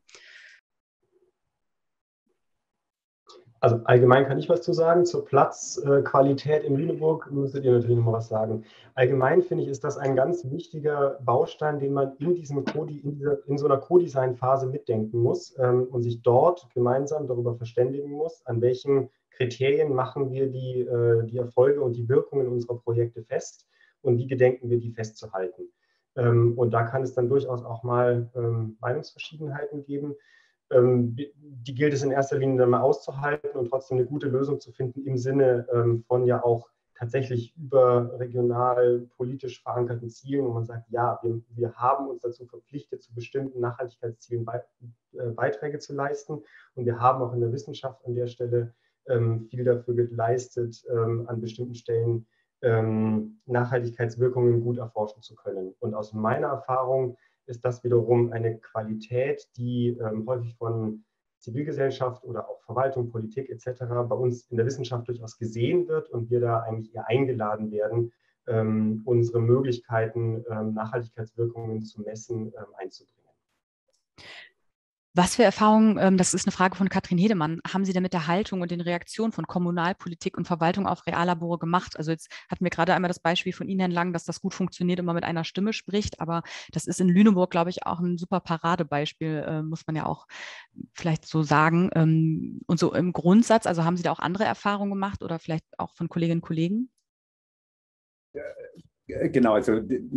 Also allgemein kann ich was zu sagen. Zur Platzqualität in Lüneburg müsstet ihr natürlich noch mal was sagen. Allgemein finde ich, ist das ein ganz wichtiger Baustein, den man in, diesem Codi, in, dieser, in so einer Co-Design-Phase mitdenken muss ähm, und sich dort gemeinsam darüber verständigen muss, an welchen Kriterien machen wir die, äh, die Erfolge und die Wirkungen unserer Projekte fest und wie gedenken wir, die festzuhalten. Ähm, und da kann es dann durchaus auch mal ähm, Meinungsverschiedenheiten geben. Die gilt es in erster Linie dann mal auszuhalten und trotzdem eine gute Lösung zu finden im Sinne von ja auch tatsächlich überregional politisch verankerten Zielen, wo man sagt, ja, wir, wir haben uns dazu verpflichtet, zu bestimmten Nachhaltigkeitszielen Beiträge zu leisten und wir haben auch in der Wissenschaft an der Stelle viel dafür geleistet, an bestimmten Stellen Nachhaltigkeitswirkungen gut erforschen zu können. Und aus meiner Erfahrung ist das wiederum eine Qualität, die ähm, häufig von Zivilgesellschaft oder auch Verwaltung, Politik et cetera bei uns in der Wissenschaft durchaus gesehen wird und wir da eigentlich eher eingeladen werden, ähm, unsere Möglichkeiten, ähm, Nachhaltigkeitswirkungen zu messen, ähm, einzubringen. Was für Erfahrungen, ähm, das ist eine Frage von Katrin Hedemann, haben Sie denn mit der Haltung und den Reaktionen von Kommunalpolitik und Verwaltung auf Reallabore gemacht? Also jetzt hatten wir gerade einmal das Beispiel von Ihnen, Herrn Lang, dass das gut funktioniert und man mit einer Stimme spricht, aber das ist in Lüneburg, glaube ich, auch ein super Paradebeispiel, äh, muss man ja auch vielleicht so sagen. Ähm, und so im Grundsatz, also haben Sie da auch andere Erfahrungen gemacht oder vielleicht auch von Kolleginnen und Kollegen? Genau, also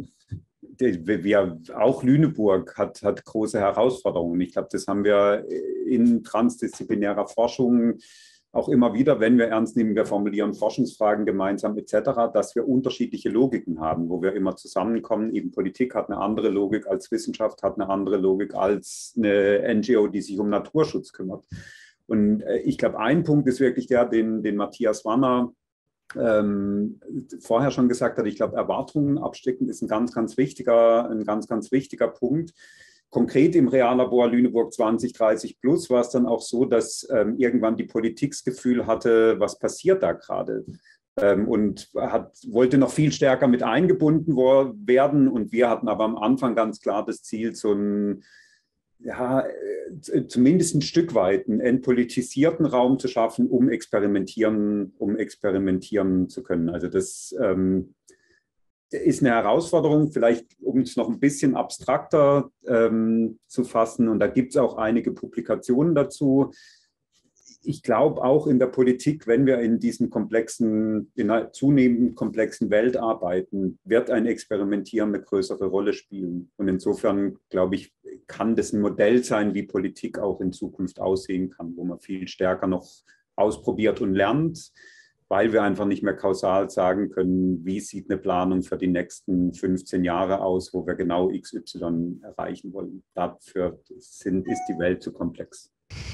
wir, auch Lüneburg hat, hat große Herausforderungen. Ich glaube, das haben wir in transdisziplinärer Forschung auch immer wieder, wenn wir ernst nehmen, wir formulieren Forschungsfragen gemeinsam et cetera, dass wir unterschiedliche Logiken haben, wo wir immer zusammenkommen. Eben Politik hat eine andere Logik als Wissenschaft, hat eine andere Logik als eine N G O, die sich um Naturschutz kümmert. Und ich glaube, ein Punkt ist wirklich der, den, den Matthias Wanner Ähm, vorher schon gesagt hat, ich glaube, Erwartungen abstecken ist ein ganz, ganz wichtiger, ein ganz, ganz wichtiger Punkt. Konkret im Reallabor Lüneburg zwanzig dreißig plus war es dann auch so, dass ähm, irgendwann die Politik das Gefühl hatte, was passiert da gerade? Ähm, und hat, wollte noch viel stärker mit eingebunden werden. Und wir hatten aber am Anfang ganz klar das Ziel, so ein ja, zumindest ein Stück weit einen entpolitisierten Raum zu schaffen, um experimentieren, um experimentieren zu können. Also das ähm, ist eine Herausforderung, vielleicht um es noch ein bisschen abstrakter ähm, zu fassen. Und da gibt es auch einige Publikationen dazu. Ich glaube auch in der Politik, wenn wir in diesen komplexen, in einer zunehmend komplexen Welt arbeiten, wird ein Experimentieren eine größere Rolle spielen. Und insofern, glaube ich, kann das ein Modell sein, wie Politik auch in Zukunft aussehen kann, wo man viel stärker noch ausprobiert und lernt, weil wir einfach nicht mehr kausal sagen können, wie sieht eine Planung für die nächsten fünfzehn Jahre aus, wo wir genau X Y erreichen wollen. Dafür sind, ist die Welt zu komplex.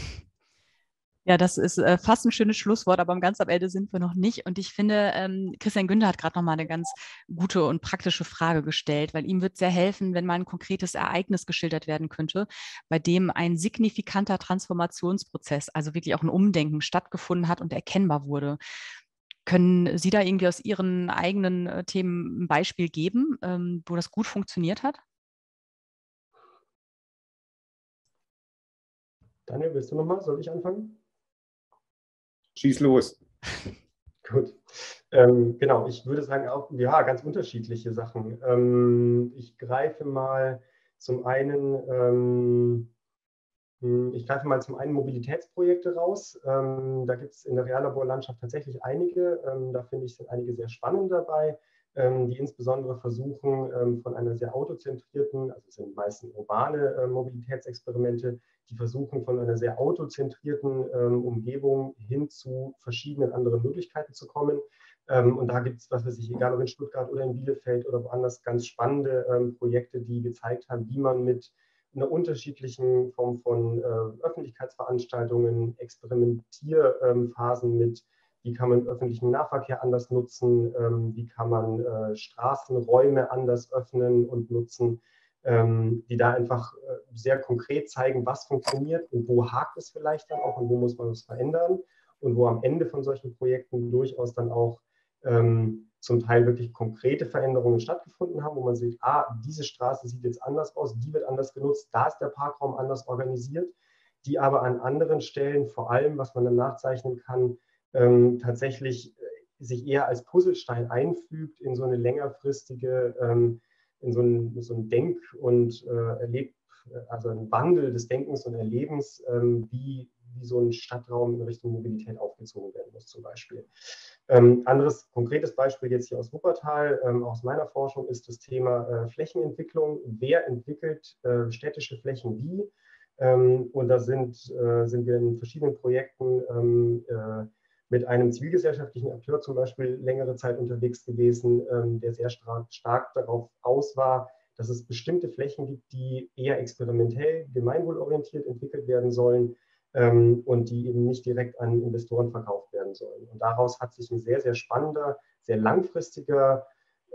Ja, das ist äh, fast ein schönes Schlusswort, aber ganz am Ende sind wir noch nicht. Und ich finde, ähm, Christian Günther hat gerade noch mal eine ganz gute und praktische Frage gestellt, weil ihm wird sehr helfen, wenn mal ein konkretes Ereignis geschildert werden könnte, bei dem ein signifikanter Transformationsprozess, also wirklich auch ein Umdenken stattgefunden hat und erkennbar wurde. Können Sie da irgendwie aus Ihren eigenen äh, Themen ein Beispiel geben, ähm, wo das gut funktioniert hat? Daniel, willst du nochmal? Soll ich anfangen? Schieß los. Gut. Ähm, genau, ich würde sagen, auch ja, ganz unterschiedliche Sachen. Ähm, ich greife mal zum einen, ähm, ich greife mal zum einen Mobilitätsprojekte raus. Ähm, da gibt es in der Reallaborlandschaft tatsächlich einige. Ähm, da finde ich, sind einige sehr spannend dabei, ähm, die insbesondere versuchen, ähm, von einer sehr autozentrierten, also es sind meistens urbane äh, Mobilitätsexperimente, die versuchen, von einer sehr autozentrierten ähm, Umgebung hin zu verschiedenen anderen Möglichkeiten zu kommen. Ähm, und da gibt es, was weiß ich, egal ob in Stuttgart oder in Bielefeld oder woanders, ganz spannende ähm, Projekte, die gezeigt haben, wie man mit einer unterschiedlichen Form von äh, Öffentlichkeitsveranstaltungen, Experimentierphasen mit, wie kann man öffentlichen Nahverkehr anders nutzen, ähm, wie kann man äh, Straßenräume anders öffnen und nutzen, ähm, die da einfach äh, sehr konkret zeigen, was funktioniert und wo hakt es vielleicht dann auch und wo muss man es verändern und wo am Ende von solchen Projekten durchaus dann auch ähm, zum Teil wirklich konkrete Veränderungen stattgefunden haben, wo man sieht, ah, diese Straße sieht jetzt anders aus, die wird anders genutzt, da ist der Parkraum anders organisiert, die aber an anderen Stellen, vor allem, was man dann nachzeichnen kann, ähm, tatsächlich sich eher als Puzzlestein einfügt in so eine längerfristige, ähm, in so ein, so ein Denk- und äh, Erleb, also ein Wandel des Denkens und Erlebens, ähm, wie, wie so ein Stadtraum in Richtung Mobilität aufgezogen werden muss zum Beispiel. Ähm, anderes konkretes Beispiel jetzt hier aus Wuppertal, ähm, aus meiner Forschung, ist das Thema äh, Flächenentwicklung. Wer entwickelt äh, städtische Flächen wie? Ähm, und da sind, äh, sind wir in verschiedenen Projekten ähm, äh, mit einem zivilgesellschaftlichen Akteur zum Beispiel längere Zeit unterwegs gewesen, ähm, der sehr stark, stark darauf aus war, dass es bestimmte Flächen gibt, die eher experimentell, gemeinwohlorientiert entwickelt werden sollen, ähm, und die eben nicht direkt an Investoren verkauft werden sollen. Und daraus hat sich ein sehr, sehr spannender, sehr langfristiger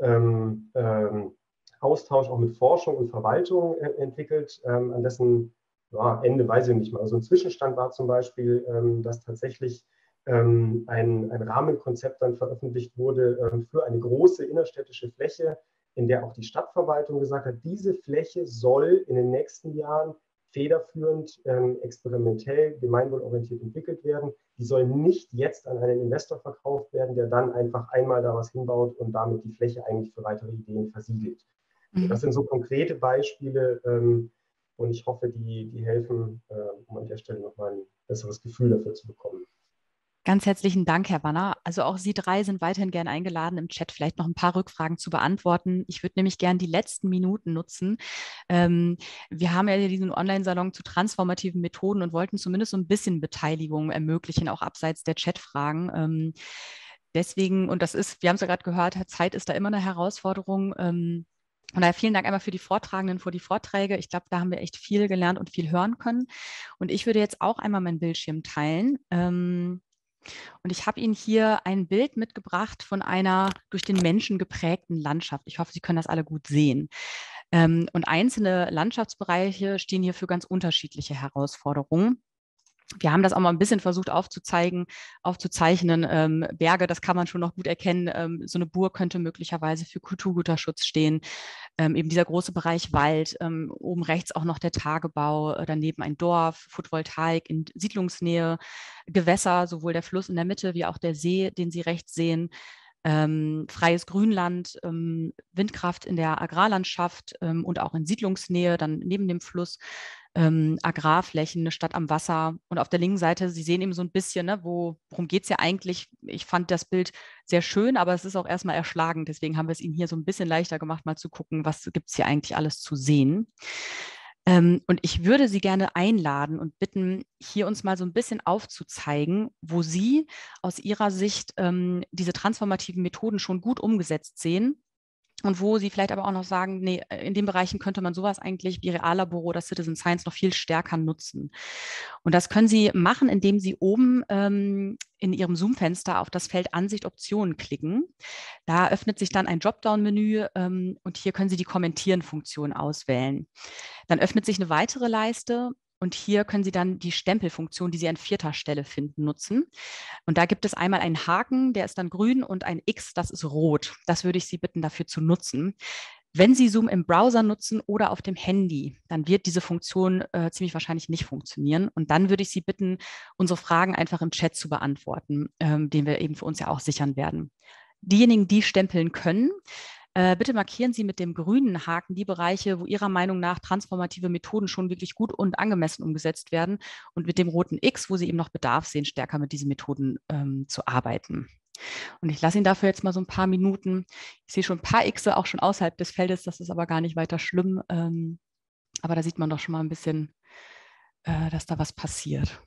ähm, ähm, Austausch auch mit Forschung und Verwaltung äh, entwickelt, ähm, an dessen ja, Ende weiß ich nicht mal. Also ein Zwischenstand war zum Beispiel, ähm, dass tatsächlich ähm, ein, ein Rahmenkonzept dann veröffentlicht wurde ähm, für eine große innerstädtische Fläche, in der auch die Stadtverwaltung gesagt hat, diese Fläche soll in den nächsten Jahren federführend, ähm, experimentell, gemeinwohlorientiert entwickelt werden. Die soll nicht jetzt an einen Investor verkauft werden, der dann einfach einmal da was hinbaut und damit die Fläche eigentlich für weitere Ideen versiegelt. Mhm. Also das sind so konkrete Beispiele ähm, und ich hoffe, die, die helfen, äh, um an der Stelle nochmal ein besseres Gefühl dafür zu bekommen. Ganz herzlichen Dank, Herr Banner. Also auch Sie drei sind weiterhin gern eingeladen, im Chat vielleicht noch ein paar Rückfragen zu beantworten. Ich würde nämlich gern die letzten Minuten nutzen. Ähm, wir haben ja diesen Online-Salon zu transformativen Methoden und wollten zumindest so ein bisschen Beteiligung ermöglichen, auch abseits der Chatfragen. Ähm, deswegen, und das ist, wir haben es ja gerade gehört, Zeit ist da immer eine Herausforderung. Ähm, und daher vielen Dank einmal für die Vortragenden, für die Vorträge. Ich glaube, da haben wir echt viel gelernt und viel hören können. Und ich würde jetzt auch einmal meinen Bildschirm teilen. Ähm, Und ich habe Ihnen hier ein Bild mitgebracht von einer durch den Menschen geprägten Landschaft. Ich hoffe, Sie können das alle gut sehen. Ähm, und einzelne Landschaftsbereiche stehen hier für ganz unterschiedliche Herausforderungen. Wir haben das auch mal ein bisschen versucht aufzuzeigen, aufzuzeichnen. Ähm, Berge, das kann man schon noch gut erkennen. Ähm, so eine Burg könnte möglicherweise für Kulturgüterschutz stehen. Ähm, eben dieser große Bereich Wald, ähm, oben rechts auch noch der Tagebau, äh, daneben ein Dorf, Photovoltaik in Siedlungsnähe, Gewässer, sowohl der Fluss in der Mitte wie auch der See, den Sie rechts sehen. Ähm, freies Grünland, ähm, Windkraft in der Agrarlandschaft ähm, und auch in Siedlungsnähe, dann neben dem Fluss. Ähm, Agrarflächen, eine Stadt am Wasser und auf der linken Seite, Sie sehen eben so ein bisschen, ne, wo, worum geht es ja eigentlich? Ich fand das Bild sehr schön, aber es ist auch erstmal erschlagend. Deswegen haben wir es Ihnen hier so ein bisschen leichter gemacht, mal zu gucken, was gibt es hier eigentlich alles zu sehen. Ähm, und ich würde Sie gerne einladen und bitten, hier uns mal so ein bisschen aufzuzeigen, wo Sie aus Ihrer Sicht ähm, diese transformativen Methoden schon gut umgesetzt sehen. Und wo Sie vielleicht aber auch noch sagen, nee, in den Bereichen könnte man sowas eigentlich wie Reallabore oder Citizen Science noch viel stärker nutzen. Und das können Sie machen, indem Sie oben ähm, in Ihrem Zoom-Fenster auf das Feld Ansicht Optionen klicken. Da öffnet sich dann ein Dropdown-Menü ähm, und hier können Sie die Kommentieren-Funktion auswählen. Dann öffnet sich eine weitere Leiste. Und hier können Sie dann die Stempelfunktion, die Sie an vierter Stelle finden, nutzen. Und da gibt es einmal einen Haken, der ist dann grün und ein X, das ist rot. Das würde ich Sie bitten, dafür zu nutzen. Wenn Sie Zoom im Browser nutzen oder auf dem Handy, dann wird diese Funktion äh, ziemlich wahrscheinlich nicht funktionieren. Und dann würde ich Sie bitten, unsere Fragen einfach im Chat zu beantworten, ähm, den wir eben für uns ja auch sichern werden. Diejenigen, die stempeln können, Äh, bitte markieren Sie mit dem grünen Haken die Bereiche, wo Ihrer Meinung nach transformative Methoden schon wirklich gut und angemessen umgesetzt werden und mit dem roten X, wo Sie eben noch Bedarf sehen, stärker mit diesen Methoden ähm, zu arbeiten. Und ich lasse Ihnen dafür jetzt mal so ein paar Minuten. Ich sehe schon ein paar Xe auch schon außerhalb des Feldes, das ist aber gar nicht weiter schlimm. Ähm, aber da sieht man doch schon mal ein bisschen, äh, dass da was passiert.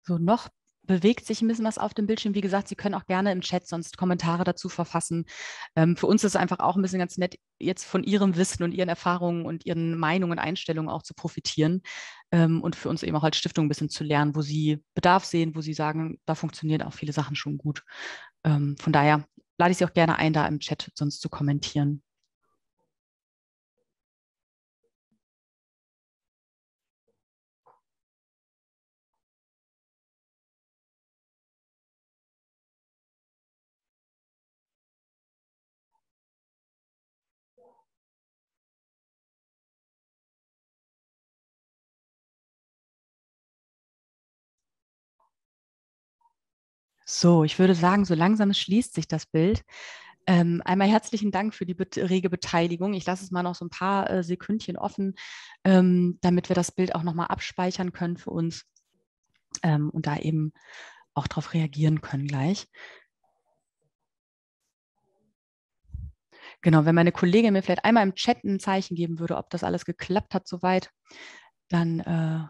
So, noch bewegt sich ein bisschen was auf dem Bildschirm. Wie gesagt, Sie können auch gerne im Chat sonst Kommentare dazu verfassen. Ähm, für uns ist es einfach auch ein bisschen ganz nett, jetzt von Ihrem Wissen und Ihren Erfahrungen und Ihren Meinungen und Einstellungen auch zu profitieren ähm, und für uns eben auch als Stiftung ein bisschen zu lernen, wo Sie Bedarf sehen, wo Sie sagen, da funktionieren auch viele Sachen schon gut. Ähm, von daher lade ich Sie auch gerne ein, da im Chat sonst zu kommentieren. So, ich würde sagen, so langsam schließt sich das Bild. Ähm, einmal herzlichen Dank für die bet- rege Beteiligung. Ich lasse es mal noch so ein paar äh, Sekündchen offen, ähm, damit wir das Bild auch nochmal abspeichern können für uns ähm, und da eben auch darauf reagieren können gleich. Genau, wenn meine Kollegin mir vielleicht einmal im Chat ein Zeichen geben würde, ob das alles geklappt hat soweit, dann äh,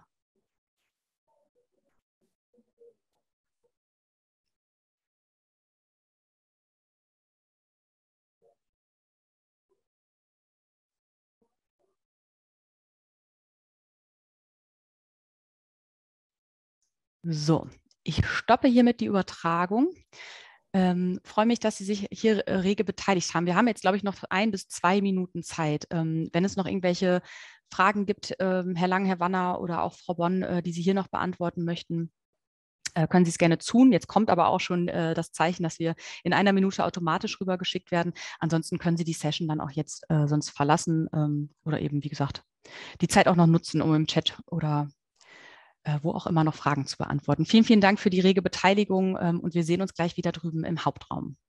so, ich stoppe hiermit die Übertragung. Ähm, freue mich, dass Sie sich hier äh, rege beteiligt haben. Wir haben jetzt, glaube ich, noch ein bis zwei Minuten Zeit. Ähm, wenn es noch irgendwelche Fragen gibt, ähm, Herr Lang, Herr Wanner oder auch Frau Bonn, äh, die Sie hier noch beantworten möchten, äh, können Sie es gerne tun. Jetzt kommt aber auch schon äh, das Zeichen, dass wir in einer Minute automatisch rübergeschickt werden. Ansonsten können Sie die Session dann auch jetzt äh, sonst verlassen ähm, oder eben, wie gesagt, die Zeit auch noch nutzen, um im Chat oder äh, wo auch immer noch Fragen zu beantworten. Vielen, vielen Dank für die rege Beteiligung ähm, und wir sehen uns gleich wieder drüben im Hauptraum.